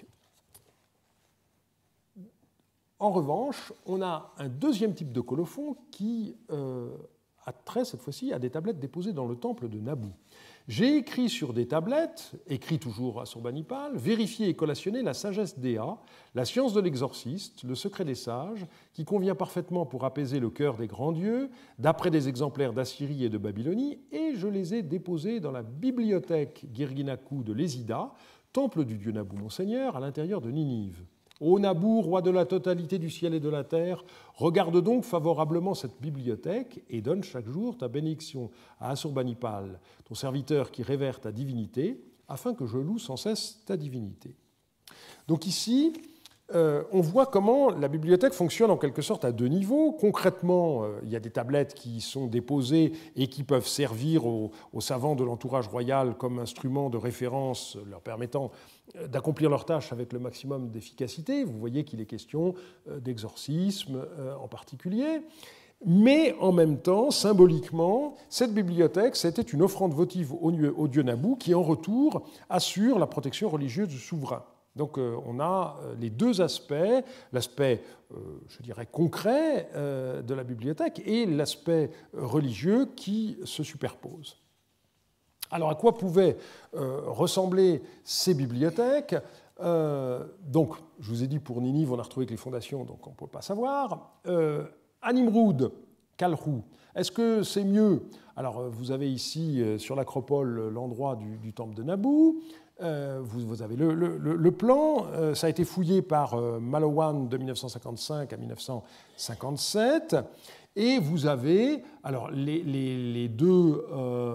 En revanche, on a un deuxième type de colophon qui a trait cette fois-ci à des tablettes déposées dans le temple de Nabu. J'ai écrit sur des tablettes, écrit toujours à Assurbanipal, vérifié et collationné la sagesse d'Ea, la science de l'exorciste, le secret des sages, qui convient parfaitement pour apaiser le cœur des grands dieux, d'après des exemplaires d'Assyrie et de Babylonie, et je les ai déposés dans la bibliothèque Girginaku de l'Hésida, temple du dieu Nabu Monseigneur, à l'intérieur de Ninive. Ô Nabu, roi de la totalité du ciel et de la terre, regarde donc favorablement cette bibliothèque et donne chaque jour ta bénédiction à Assurbanipal, ton serviteur qui révère ta divinité, afin que je loue sans cesse ta divinité. Donc ici, on voit comment la bibliothèque fonctionne en quelque sorte à deux niveaux. Concrètement, il y a des tablettes qui sont déposées et qui peuvent servir aux savants de l'entourage royal comme instrument de référence leur permettant d'accomplir leurs tâches avec le maximum d'efficacité. Vous voyez qu'il est question d'exorcisme en particulier. Mais en même temps, symboliquement, cette bibliothèque, c'était une offrande votive au dieu Nabu qui, en retour, assure la protection religieuse du souverain. Donc on a les deux aspects, l'aspect, je dirais, concret de la bibliothèque et l'aspect religieux qui se superposent. Alors à quoi pouvaient ressembler ces bibliothèques ? Donc, je vous ai dit, pour Ninive, on a retrouvé que les fondations, donc on ne peut pas savoir. À Nimroud, Kalrou, est-ce que c'est mieux? Alors, vous avez ici, sur l'acropole, l'endroit du temple de Nabou. Vous avez le plan. Ça a été fouillé par Malowan de 1955 à 1957. Et vous avez alors, les deux...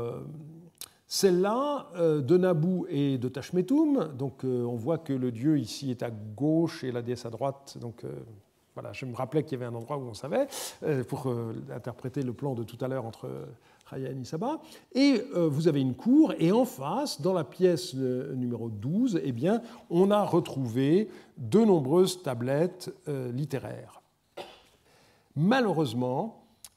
celle-là, de Nabou et de Tachmetoum, donc on voit que le dieu ici est à gauche et la déesse à droite. Donc voilà, je me rappelais qu'il y avait un endroit où on savait, pour interpréter le plan de tout à l'heure entre Raya et Nisaba. Et vous avez une cour, et en face, dans la pièce numéro 12, eh bien, on a retrouvé de nombreuses tablettes littéraires. Malheureusement,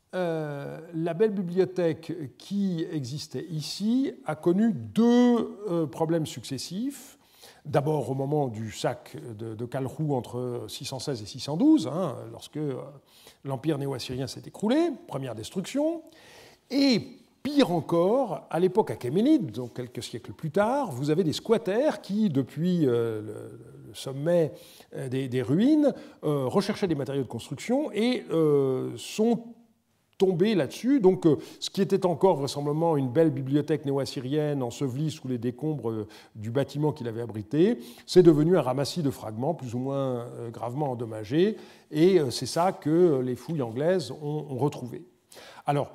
la belle bibliothèque qui existait ici a connu deux problèmes successifs. D'abord au moment du sac de Kalrou entre 616 et 612, lorsque l'empire néo-assyrien s'est écroulé, première destruction. Et pire encore, à l'époque achéménide, donc quelques siècles plus tard, vous avez des squatters qui, depuis le sommet des ruines, recherchaient des matériaux de construction et sont tombé là-dessus. Donc, ce qui était encore vraisemblablement une belle bibliothèque néo-assyrienne ensevelie sous les décombres du bâtiment qu'il avait abrité, c'est devenu un ramassis de fragments plus ou moins gravement endommagés, et c'est ça que les fouilles anglaises ont retrouvé. Alors,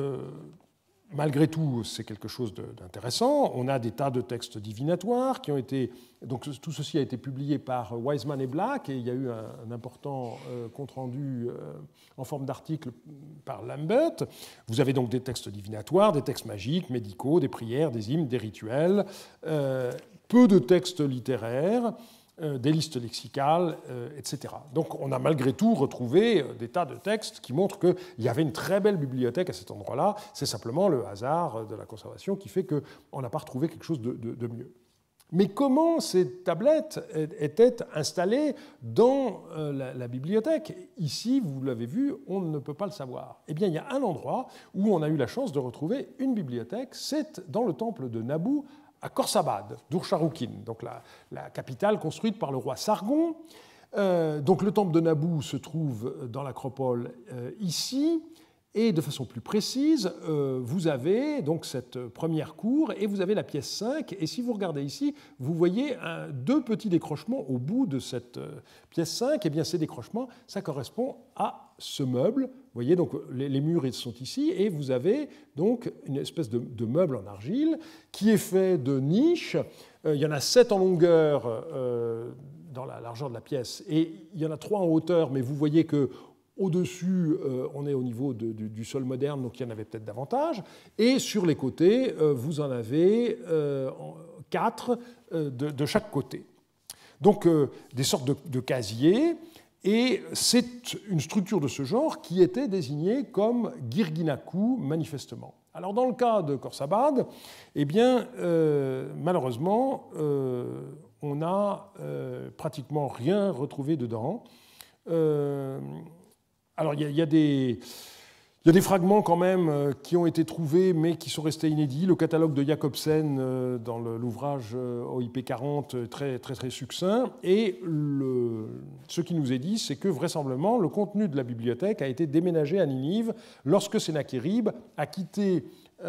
malgré tout, c'est quelque chose d'intéressant. On a des tas de textes divinatoires qui ont été... Donc tout ceci a été publié par Wiseman et Black, et il y a eu un important compte-rendu en forme d'article par Lambert. Vous avez donc des textes divinatoires, des textes magiques, médicaux, des prières, des hymnes, des rituels, peu de textes littéraires, des listes lexicales, etc. Donc on a malgré tout retrouvé des tas de textes qui montrent qu'il y avait une très belle bibliothèque à cet endroit-là. C'est simplement le hasard de la conservation qui fait qu'on n'a pas retrouvé quelque chose de mieux. Mais comment ces tablettes étaient installées dans la bibliothèque? Ici, vous l'avez vu, on ne peut pas le savoir. Eh bien, il y a un endroit où on a eu la chance de retrouver une bibliothèque, c'est dans le temple de Nabou, à Khorsabad, d'Ursharrukin, donc la capitale construite par le roi Sargon. Donc le temple de Nabou se trouve dans l'acropole ici, et de façon plus précise, vous avez donc cette première cour et vous avez la pièce 5. Et si vous regardez ici, vous voyez deux petits décrochements au bout de cette pièce 5. Et bien ces décrochements, ça correspond à ce meuble. Vous voyez, donc les murs ils sont ici et vous avez donc une espèce de meuble en argile qui est fait de niches. Il y en a 7 en longueur dans la largeur de la pièce et il y en a 3 en hauteur, mais vous voyez que au-dessus, on est au niveau du sol moderne, donc il y en avait peut-être davantage. Et sur les côtés, vous en avez 4 de chaque côté. Donc des sortes de casiers. Et c'est une structure de ce genre qui était désignée comme Girginaku, manifestement. Alors dans le cas de Khorsabad, eh bien, malheureusement, on n'a pratiquement rien retrouvé dedans. Alors, il y a des fragments quand même qui ont été trouvés, mais qui sont restés inédits. Le catalogue de Jacobsen dans l'ouvrage OIP 40, très, très, très succinct. Et ce qui nous est dit, c'est que vraisemblablement, le contenu de la bibliothèque a été déménagé à Ninive lorsque Sennacherib a quitté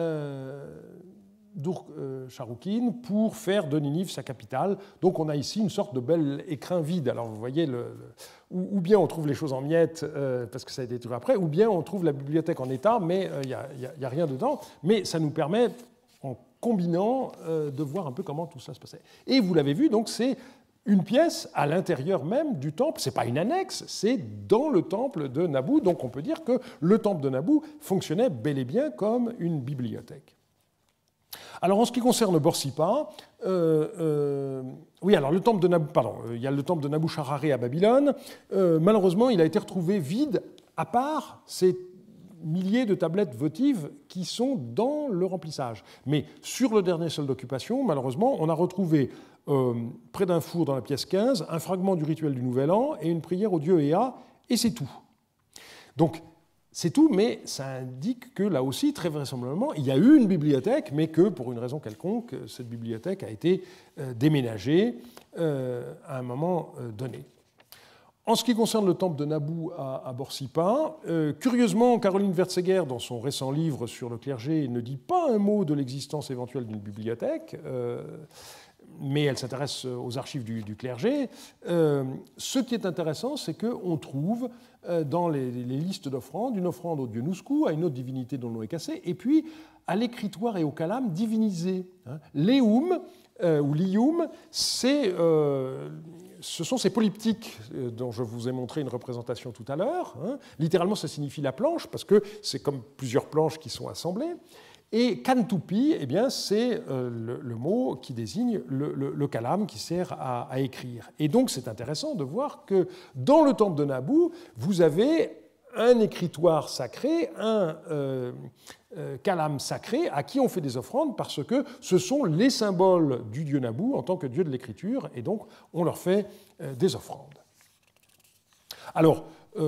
Ursharrukin pour faire de Ninive sa capitale. Donc on a ici une sorte de bel écrin vide. Alors vous voyez, ou bien on trouve les choses en miettes parce que ça a été trouvé après, ou bien on trouve la bibliothèque en état, mais il n'y a rien dedans. Mais ça nous permet, en combinant, de voir un peu comment tout ça se passait. Et vous l'avez vu, donc c'est une pièce à l'intérieur même du temple. Ce n'est pas une annexe, c'est dans le temple de Nabou. Donc on peut dire que le temple de Nabou fonctionnait bel et bien comme une bibliothèque. Alors en ce qui concerne Borsippa, oui, alors le temple de Nabou, pardon, il y a le temple de Nabou-Shararé à Babylone. Malheureusement, il a été retrouvé vide, à part ces milliers de tablettes votives qui sont dans le remplissage. Mais sur le dernier sol d'occupation, malheureusement, on a retrouvé près d'un four dans la pièce 15 un fragment du rituel du Nouvel An et une prière au dieu Ea, et c'est tout. Donc, c'est tout, mais ça indique que là aussi, très vraisemblablement, il y a eu une bibliothèque, mais que pour une raison quelconque, cette bibliothèque a été déménagée à un moment donné. En ce qui concerne le temple de Nabu à Borsippa, curieusement, Caroline Wertzeger, dans son récent livre sur le clergé, ne dit pas un mot de l'existence éventuelle d'une bibliothèque, mais elle s'intéresse aux archives du clergé. Ce qui est intéressant, c'est qu'on trouve dans les listes d'offrandes une offrande au dieu Nusku, à une autre divinité dont le nom est cassé, et puis à l'écritoire et au calame divinisé. Léum, ou lium, ce sont ces polyptyques dont je vous ai montré une représentation tout à l'heure. Littéralement, ça signifie la planche, parce que c'est comme plusieurs planches qui sont assemblées. Et kantupi, eh bien, c'est le mot qui désigne le calame qui sert à écrire. Et donc, c'est intéressant de voir que dans le temple de Nabu, vous avez un écritoire sacré, un calame sacré à qui on fait des offrandes parce que ce sont les symboles du dieu Nabu en tant que dieu de l'écriture, et donc on leur fait des offrandes. Alors,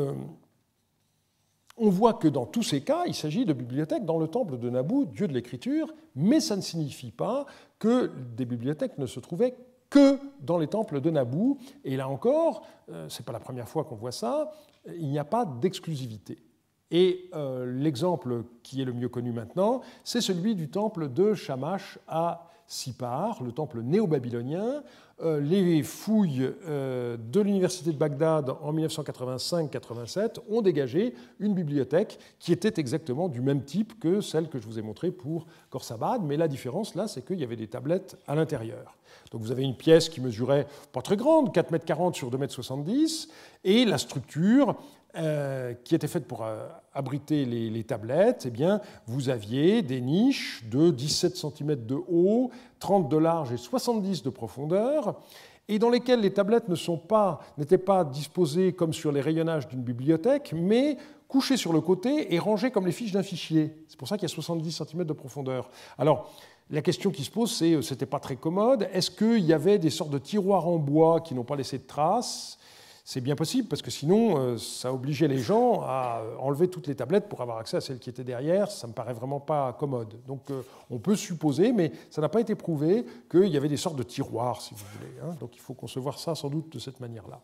on voit que dans tous ces cas, il s'agit de bibliothèques dans le temple de Nabu, dieu de l'écriture, mais ça ne signifie pas que des bibliothèques ne se trouvaient que dans les temples de Nabu. Et là encore, ce n'est pas la première fois qu'on voit ça, il n'y a pas d'exclusivité. Et l'exemple qui est le mieux connu maintenant, c'est celui du temple de Shamash à Sippar, le temple néo-babylonien. Les fouilles de l'université de Bagdad en 1985-87 ont dégagé une bibliothèque qui était exactement du même type que celle que je vous ai montrée pour Khorsabad, mais la différence là, c'est qu'il y avait des tablettes à l'intérieur. Donc vous avez une pièce qui mesurait pas très grande, 4,40 m sur 2,70 m, et la structure qui était faite pour abriter les tablettes, eh bien, vous aviez des niches de 17 cm de haut, 30 de large et 70 de profondeur, et dans lesquelles les tablettes n'étaient pas disposées comme sur les rayonnages d'une bibliothèque, mais couchées sur le côté et rangées comme les fiches d'un fichier. C'est pour ça qu'il y a 70 cm de profondeur. Alors, la question qui se pose, c'est, c'était pas très commode, est-ce qu'il y avait des sortes de tiroirs en bois qui n'ont pas laissé de traces ? C'est bien possible, parce que sinon, ça obligeait les gens à enlever toutes les tablettes pour avoir accès à celles qui étaient derrière. Ça ne me paraît vraiment pas commode. Donc, on peut supposer, mais ça n'a pas été prouvé, qu'il y avait des sortes de tiroirs, si vous voulez. Donc, il faut concevoir ça sans doute de cette manière-là.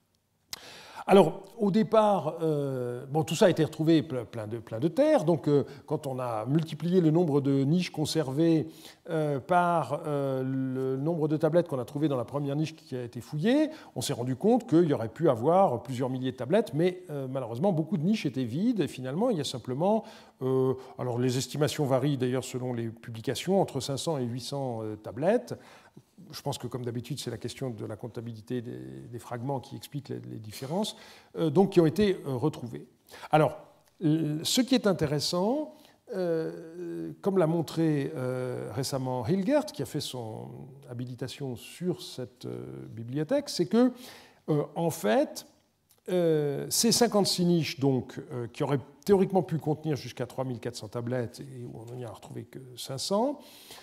Alors, au départ, tout ça a été retrouvé plein de terre. Donc, quand on a multiplié le nombre de niches conservées par le nombre de tablettes qu'on a trouvées dans la première niche qui a été fouillée, on s'est rendu compte qu'il y aurait pu avoir plusieurs milliers de tablettes, mais malheureusement, beaucoup de niches étaient vides. Et finalement, il y a simplement, alors les estimations varient d'ailleurs selon les publications, entre 500 et 800 tablettes. Je pense que, comme d'habitude, c'est la question de la comptabilité des fragments qui explique les différences, donc qui ont été retrouvés. Alors, ce qui est intéressant, comme l'a montré récemment Hilgert, qui a fait son habilitation sur cette bibliothèque, c'est que, en fait, ces 56 niches, donc, qui auraient théoriquement pu contenir jusqu'à 3400 tablettes, et où on n'y a retrouvé que 500,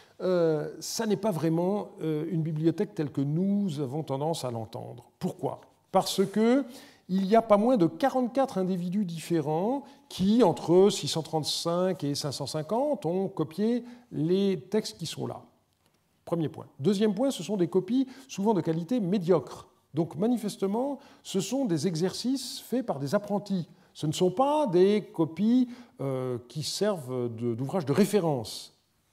ça n'est pas vraiment une bibliothèque telle que nous avons tendance à l'entendre. Pourquoi ? Parce qu'il y a pas moins de 44 individus différents qui, entre 635 et 550, ont copié les textes qui sont là. Premier point. Deuxième point, ce sont des copies souvent de qualité médiocre. Donc manifestement, ce sont des exercices faits par des apprentis. Ce ne sont pas des copies qui servent d'ouvrages de référence.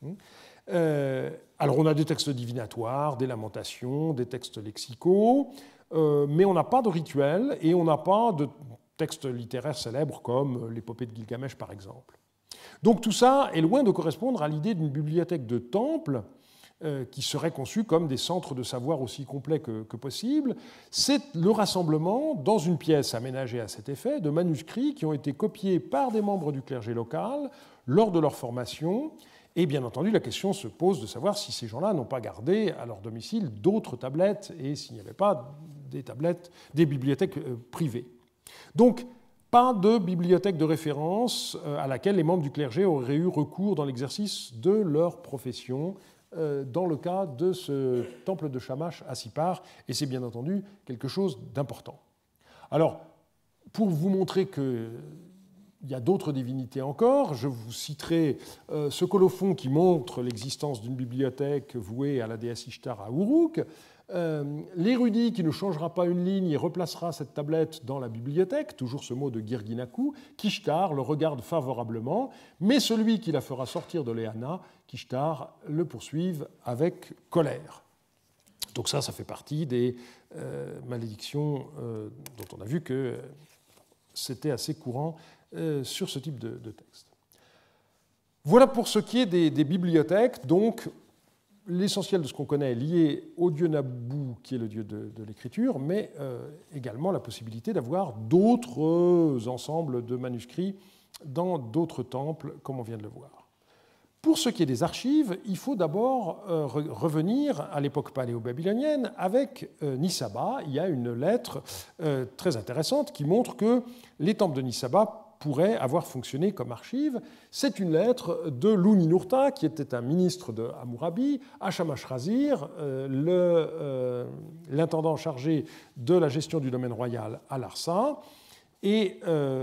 Alors on a des textes divinatoires, des lamentations, des textes lexicaux, mais on n'a pas de rituel et on n'a pas de textes littéraires célèbres comme l'épopée de Gilgamesh par exemple. Donc tout ça est loin de correspondre à l'idée d'une bibliothèque de temple qui serait conçue comme des centres de savoir aussi complets que possible. C'est le rassemblement, dans une pièce aménagée à cet effet, de manuscrits qui ont été copiés par des membres du clergé local lors de leur formation. Et bien entendu, la question se pose de savoir si ces gens-là n'ont pas gardé à leur domicile d'autres tablettes et s'il n'y avait pas des tablettes, des bibliothèques privées. Donc, pas de bibliothèque de référence à laquelle les membres du clergé auraient eu recours dans l'exercice de leur profession dans le cas de ce temple de Shamash à Sippar, et c'est bien entendu quelque chose d'important. Alors, pour vous montrer qu'il y a d'autres divinités encore, je vous citerai ce colophon qui montre l'existence d'une bibliothèque vouée à la déesse Ishtar à Uruk. L'érudit qui ne changera pas une ligne et replacera cette tablette dans la bibliothèque, toujours ce mot de Girginaku, qu'Ishtar le regarde favorablement, mais celui qui la fera sortir de l'Eana, qu'Ishtar le poursuive avec colère. Donc ça fait partie des malédictions dont on a vu que c'était assez courant sur ce type de texte. Voilà pour ce qui est des bibliothèques. Donc, l'essentiel de ce qu'on connaît est lié au dieu Nabu, qui est le dieu de l'écriture, mais également la possibilité d'avoir d'autres ensembles de manuscrits dans d'autres temples, comme on vient de le voir. Pour ce qui est des archives, il faut d'abord revenir à l'époque paléo-babylonienne avec Nisaba. Il y a une lettre très intéressante qui montre que les temples de Nisaba pourraient avoir fonctionné comme archives. C'est une lettre de Lu-Ninurta, qui était un ministre de Hammurabi, à Shamash-Razir, l'intendant chargé de la gestion du domaine royal à Larsa, et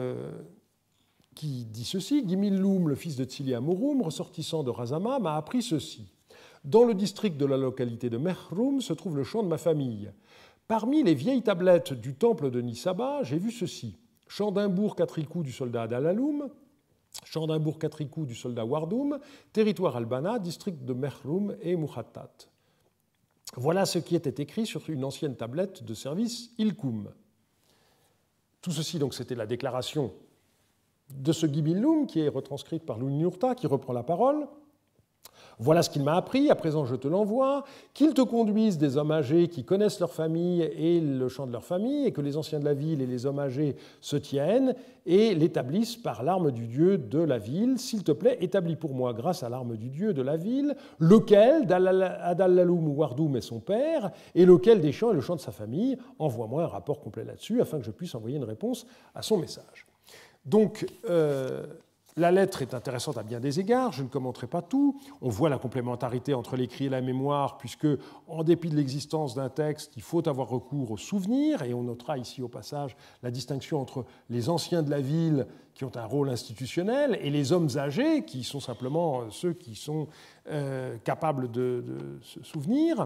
qui dit ceci: Gimil-Lum, le fils de Tsili Amurum, ressortissant de Razama, m'a appris ceci. Dans le district de la localité de Mehrum se trouve le champ de ma famille. Parmi les vieilles tablettes du temple de Nisaba, j'ai vu ceci. Champ d'Imbourg Katrikou du soldat Adalaloum, champ d'Imbourg Katrikou du soldat Wardoum, territoire Albana, district de Mehrum et Mukhattat. Voilà ce qui était écrit sur une ancienne tablette de service Ilkoum. Tout ceci, donc, c'était la déclaration de ce Gimil-Lum qui est retranscrite par Lu-Ninurta, qui reprend la parole. Voilà ce qu'il m'a appris, à présent je te l'envoie, qu'ils te conduisent des hommes âgés qui connaissent leur famille et le chant de leur famille, et que les anciens de la ville et les hommes âgés se tiennent et l'établissent par l'arme du dieu de la ville. S'il te plaît, établis pour moi, grâce à l'arme du dieu de la ville, lequel d'Adalaloum ou Wardoum est son père, et lequel des chants est le chant de sa famille. Envoie-moi un rapport complet là-dessus, afin que je puisse envoyer une réponse à son message. Donc, la lettre est intéressante à bien des égards, je ne commenterai pas tout. On voit la complémentarité entre l'écrit et la mémoire, puisque, en dépit de l'existence d'un texte, il faut avoir recours aux souvenirs, et on notera ici au passage la distinction entre les anciens de la ville, qui ont un rôle institutionnel, et les hommes âgés, qui sont simplement ceux qui sont capables de se souvenir.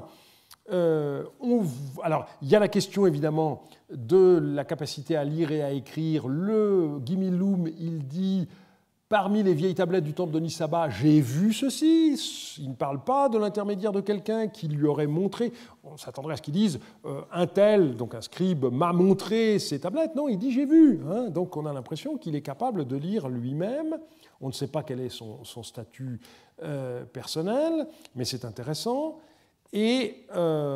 Alors, il y a la question évidemment de la capacité à lire et à écrire. Le Gimil-Lum, il dit: parmi les vieilles tablettes du temple de Nisaba, j'ai vu ceci. Il ne parle pas de l'intermédiaire de quelqu'un qui lui aurait montré. On s'attendrait à ce qu'il dise un tel, donc un scribe, m'a montré ces tablettes. Non, il dit j'ai vu. Donc on a l'impression qu'il est capable de lire lui-même. On ne sait pas quel est son statut personnel, mais c'est intéressant. Et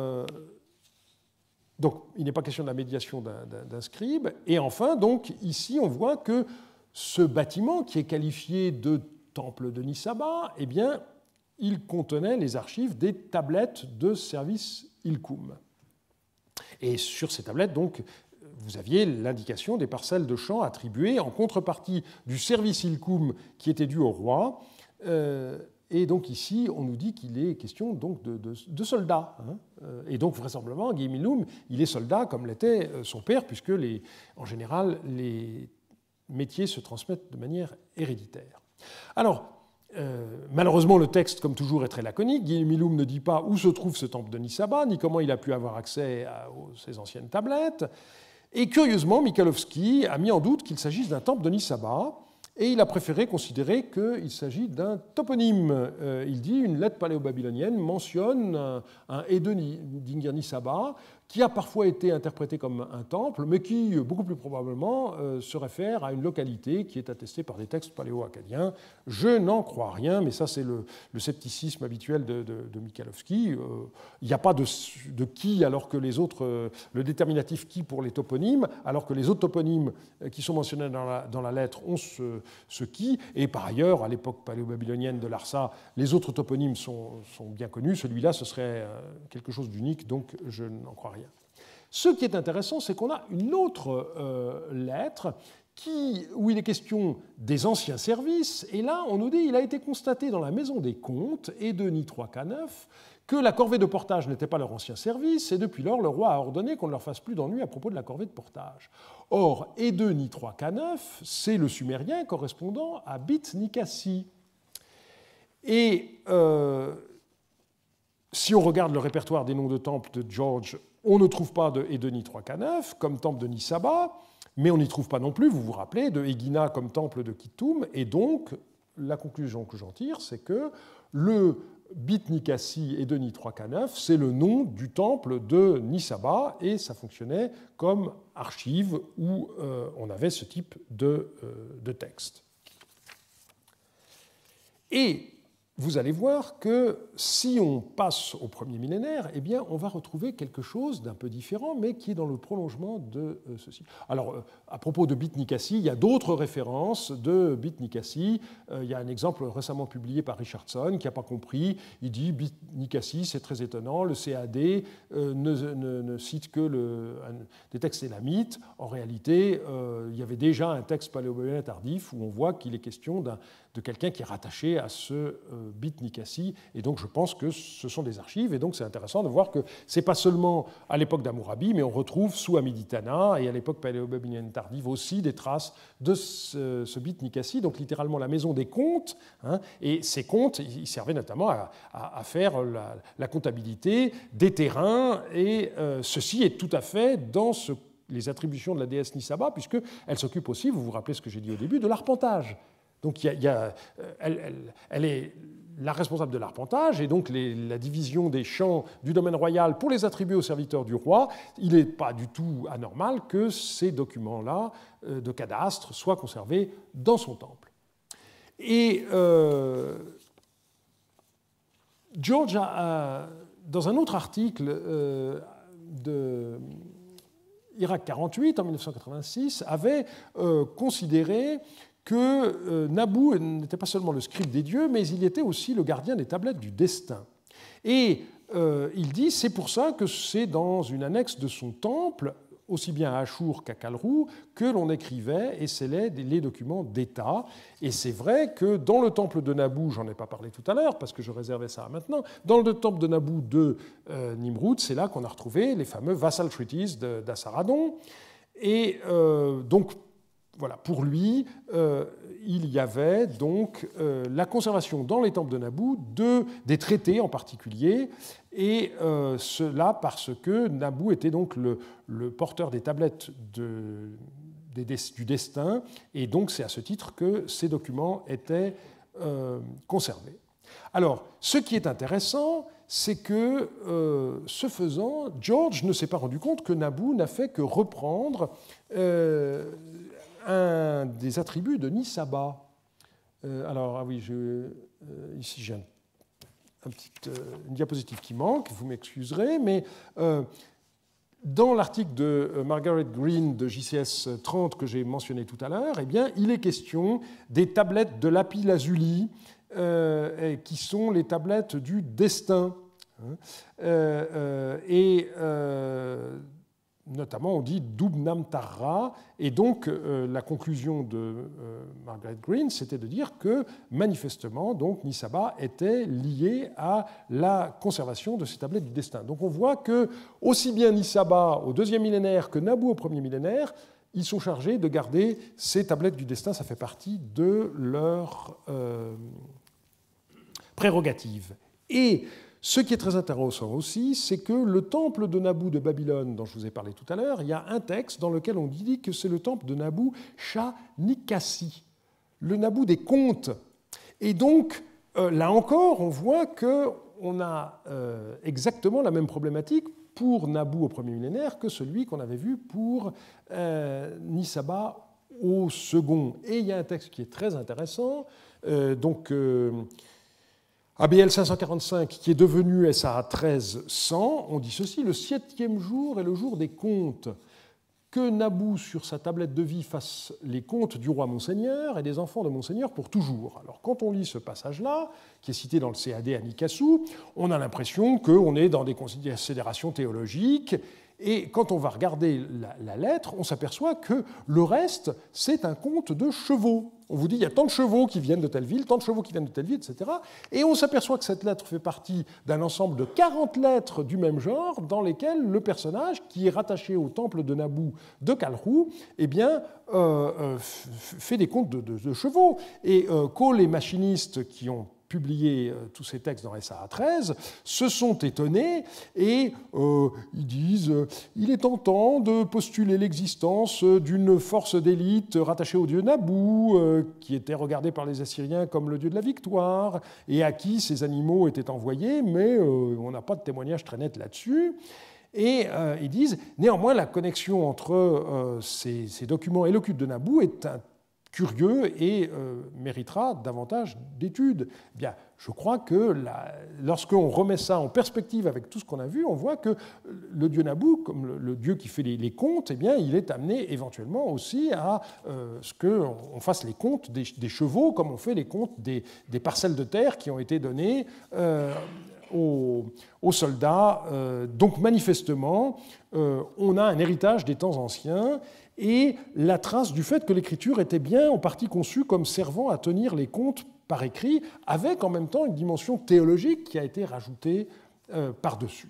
donc, il n'est pas question de la médiation d'un scribe. Et enfin, donc, ici, on voit que ce bâtiment, qui est qualifié de temple de Nisaba, eh bien, il contenait les archives des tablettes de service Ilkoum. Et sur ces tablettes, donc, vous aviez l'indication des parcelles de champs attribuées en contrepartie du service Ilkoum qui était dû au roi. Et donc ici, on nous dit qu'il est question donc de soldats. Et donc vraisemblablement, Gimil-Lum, il est soldat comme l'était son père, puisque en général, les métiers se transmettent de manière héréditaire. Alors, malheureusement, le texte, comme toujours, est très laconique. Gimil-Lum ne dit pas où se trouve ce temple de Nisaba, ni comment il a pu avoir accès à ces anciennes tablettes. Et curieusement, Mikhailovsky a mis en doute qu'il s'agisse d'un temple de Nisaba, et il a préféré considérer qu'il s'agit d'un toponyme. Il dit une lettre paléo-babylonienne mentionne un Ede d'Ingir Nisaba, qui a parfois été interprété comme un temple, mais qui, beaucoup plus probablement, se réfère à une localité qui est attestée par des textes paléo-acadiens. Je n'en crois rien, mais ça, c'est le scepticisme habituel de Mikhailovsky. Il n'y a pas de qui, alors que les autres, le déterminatif qui pour les toponymes, alors que les autres toponymes qui sont mentionnés dans la lettre ont ce qui. Et par ailleurs, à l'époque paléo-babylonienne de Larsa, les autres toponymes sont bien connus. Celui-là, ce serait quelque chose d'unique, donc je n'en crois rien. Ce qui est intéressant, c'est qu'on a une autre lettre où il est question des anciens services. Et là, on nous dit il a été constaté dans la maison des comptes, et de Ni 3K9, que la corvée de portage n'était pas leur ancien service, et depuis lors, le roi a ordonné qu'on ne leur fasse plus d'ennui à propos de la corvée de portage. Or, et de Ni 3K9, c'est le sumérien correspondant à Bit Nikassi. Et si on regarde le répertoire des noms de temples de George, on ne trouve pas de Edeni 3K9 comme temple de Nisaba, mais on n'y trouve pas non plus, vous vous rappelez, de Egina comme temple de Kitoum, et donc la conclusion que j'en tire, c'est que le Bit Nikassi Edeni 3K9, c'est le nom du temple de Nisaba, et ça fonctionnait comme archive où on avait ce type de texte. Et vous allez voir que si on passe au premier millénaire, eh bien, on va retrouver quelque chose d'un peu différent, mais qui est dans le prolongement de ceci. Alors, à propos de Bit Nikassi, il y a d'autres références de Bit Nikassi. Il y a un exemple récemment publié par Richardson qui n'a pas compris. Il dit Bit Nikassi, c'est très étonnant, le CAD ne cite que des textes élamites. En réalité, il y avait déjà un texte paléo-babylonien tardif où on voit qu'il est question de quelqu'un qui est rattaché à ce Bit Nikassi, et donc je pense que ce sont des archives, et donc c'est intéressant de voir que ce n'est pas seulement à l'époque d'Hammurabi, mais on retrouve sous Amiditana et à l'époque paléo-babylonienne tardive aussi des traces de ce Bit Nikassi, donc littéralement la maison des comptes, hein, et ces comptes, ils servaient notamment à faire la comptabilité des terrains, et ceci est tout à fait dans les attributions de la déesse Nisaba, puisqu'elle s'occupe aussi, vous vous rappelez ce que j'ai dit au début, de l'arpentage. Donc elle est la responsable de l'arpentage, et donc la division des champs du domaine royal pour les attribuer aux serviteurs du roi, il n'est pas du tout anormal que ces documents-là de cadastre soient conservés dans son temple. Et George, dans un autre article de Irak 48, en 1986, avait considéré que Nabu n'était pas seulement le scribe des dieux, mais il était aussi le gardien des tablettes du destin. Et il dit, c'est pour ça que c'est dans une annexe de son temple, aussi bien à Achour qu'à Kalrou, que l'on écrivait et scellait les documents d'État. Et c'est vrai que dans le temple de Nabu, j'en ai pas parlé tout à l'heure, parce que je réservais ça à maintenant, dans le temple de Nabu de Nimrud, c'est là qu'on a retrouvé les fameux Vassal Treaties d'Assaradon. Et donc, voilà, pour lui, il y avait donc la conservation dans les temples de Nabu des traités en particulier, et cela parce que Nabu était donc le porteur des tablettes du destin, et donc c'est à ce titre que ces documents étaient conservés. Alors, ce qui est intéressant, c'est que, ce faisant, George ne s'est pas rendu compte que Nabu n'a fait que reprendre un des attributs de Nisaba. Alors, ah oui, ici j'ai une diapositive qui manque, vous m'excuserez, mais dans l'article de Margaret Green de JCS 30 que j'ai mentionné tout à l'heure, eh bien, il est question des tablettes de lapis-lazuli, qui sont les tablettes du destin. Notamment, on dit Dubnam Tarra, et donc la conclusion de Margaret Green, c'était de dire que manifestement, donc Nisaba était lié à la conservation de ces tablettes du destin. Donc on voit que aussi bien Nisaba au deuxième millénaire que Nabu au premier millénaire, ils sont chargés de garder ces tablettes du destin, ça fait partie de leur prérogative. Et ce qui est très intéressant aussi, c'est que le temple de Nabu de Babylone, dont je vous ai parlé tout à l'heure, il y a un texte dans lequel on dit que c'est le temple de Nabu Shah Nikassi, le Nabu des comptes. Et donc, là encore, on voit qu'on a exactement la même problématique pour Nabu au premier millénaire que celui qu'on avait vu pour Nisaba au second. Et il y a un texte qui est très intéressant, ABL 545, qui est devenu SA 1300, on dit ceci: le 7e jour est le jour des comptes. que Naboo, sur sa tablette de vie, fasse les comptes du roi Monseigneur et des enfants de Monseigneur pour toujours. Alors, quand on lit ce passage-là, qui est cité dans le CAD à Nikasu, on a l'impression qu'on est dans des considérations théologiques, et quand on va regarder la lettre, on s'aperçoit que le reste, c'est un compte de chevaux. On vous dit, il y a tant de chevaux qui viennent de telle ville, tant de chevaux qui viennent de telle ville, etc. Et on s'aperçoit que cette lettre fait partie d'un ensemble de 40 lettres du même genre, dans lesquelles le personnage, qui est rattaché au temple de Naboo de Kalrou, eh bien, fait des comptes de chevaux. Et Cole, les machinistes qui ont publié tous ces textes dans SAA 13, se sont étonnés et ils disent il est tentant de postuler l'existence d'une force d'élite rattachée au dieu Naboo, qui était regardé par les Assyriens comme le dieu de la victoire et à qui ces animaux étaient envoyés, mais on n'a pas de témoignage très net là-dessus. Et ils disent néanmoins la connexion entre ces documents et le culte de Naboo est curieux et méritera davantage d'études. Bien, je crois que lorsqu'on remet ça en perspective avec tout ce qu'on a vu, on voit que le dieu Naboo, comme le dieu qui fait les comptes, eh bien, il est amené éventuellement aussi à ce qu'on fasse les comptes des chevaux, comme on fait les comptes des parcelles de terre qui ont été données aux soldats. Donc manifestement, on a un héritage des temps anciens et la trace du fait que l'écriture était bien en partie conçue comme servant à tenir les comptes par écrit, avec en même temps une dimension théologique qui a été rajoutée par-dessus.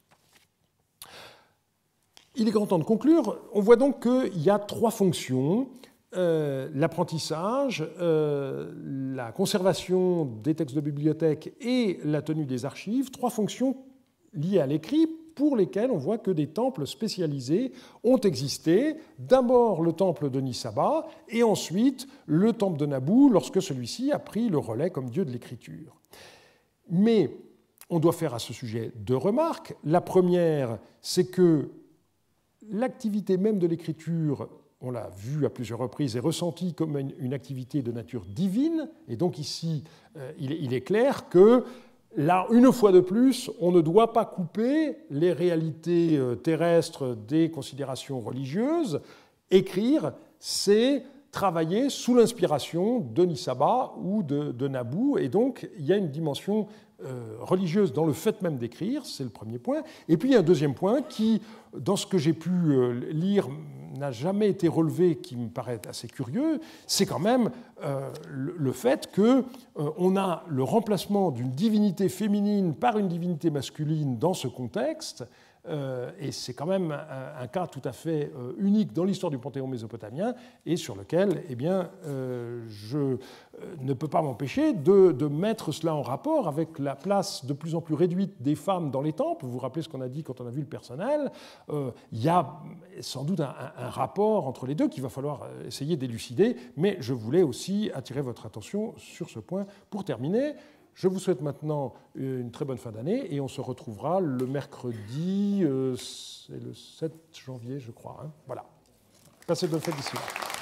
Il est grand temps de conclure. On voit donc qu'il y a trois fonctions. L'apprentissage, la conservation des textes de bibliothèque et la tenue des archives, trois fonctions liées à l'écrit pour lesquelles on voit que des temples spécialisés ont existé. D'abord le temple de Nisaba et ensuite le temple de Naboo lorsque celui-ci a pris le relais comme dieu de l'écriture. Mais on doit faire à ce sujet deux remarques. La première, c'est que l'activité même de l'écriture, on l'a vu à plusieurs reprises, est ressentie comme une activité de nature divine. Et donc ici, il est clair que, là, une fois de plus, on ne doit pas couper les réalités terrestres des considérations religieuses. Écrire, c'est travailler sous l'inspiration de Nisaba ou de Naboo. Et donc, il y a une dimension religieuse dans le fait même d'écrire, c'est le premier point. Et puis, il y a un deuxième point qui, dans ce que j'ai pu lire, n'a jamais été relevé, qui me paraît assez curieux, c'est quand même le fait qu'on a le remplacement d'une divinité féminine par une divinité masculine dans ce contexte, et c'est quand même un cas tout à fait unique dans l'histoire du panthéon mésopotamien, et sur lequel eh bien, je ne peux pas m'empêcher de mettre cela en rapport avec la place de plus en plus réduite des femmes dans les temples. Vous vous rappelez ce qu'on a dit quand on a vu le personnel. Il y a sans doute un rapport entre les deux qu'il va falloir essayer d'élucider, mais je voulais aussi attirer votre attention sur ce point. Pour terminer, je vous souhaite maintenant une très bonne fin d'année et on se retrouvera le mercredi, c'est le 7 janvier, je crois. Voilà. Passez de bonnes fêtes d'ici là.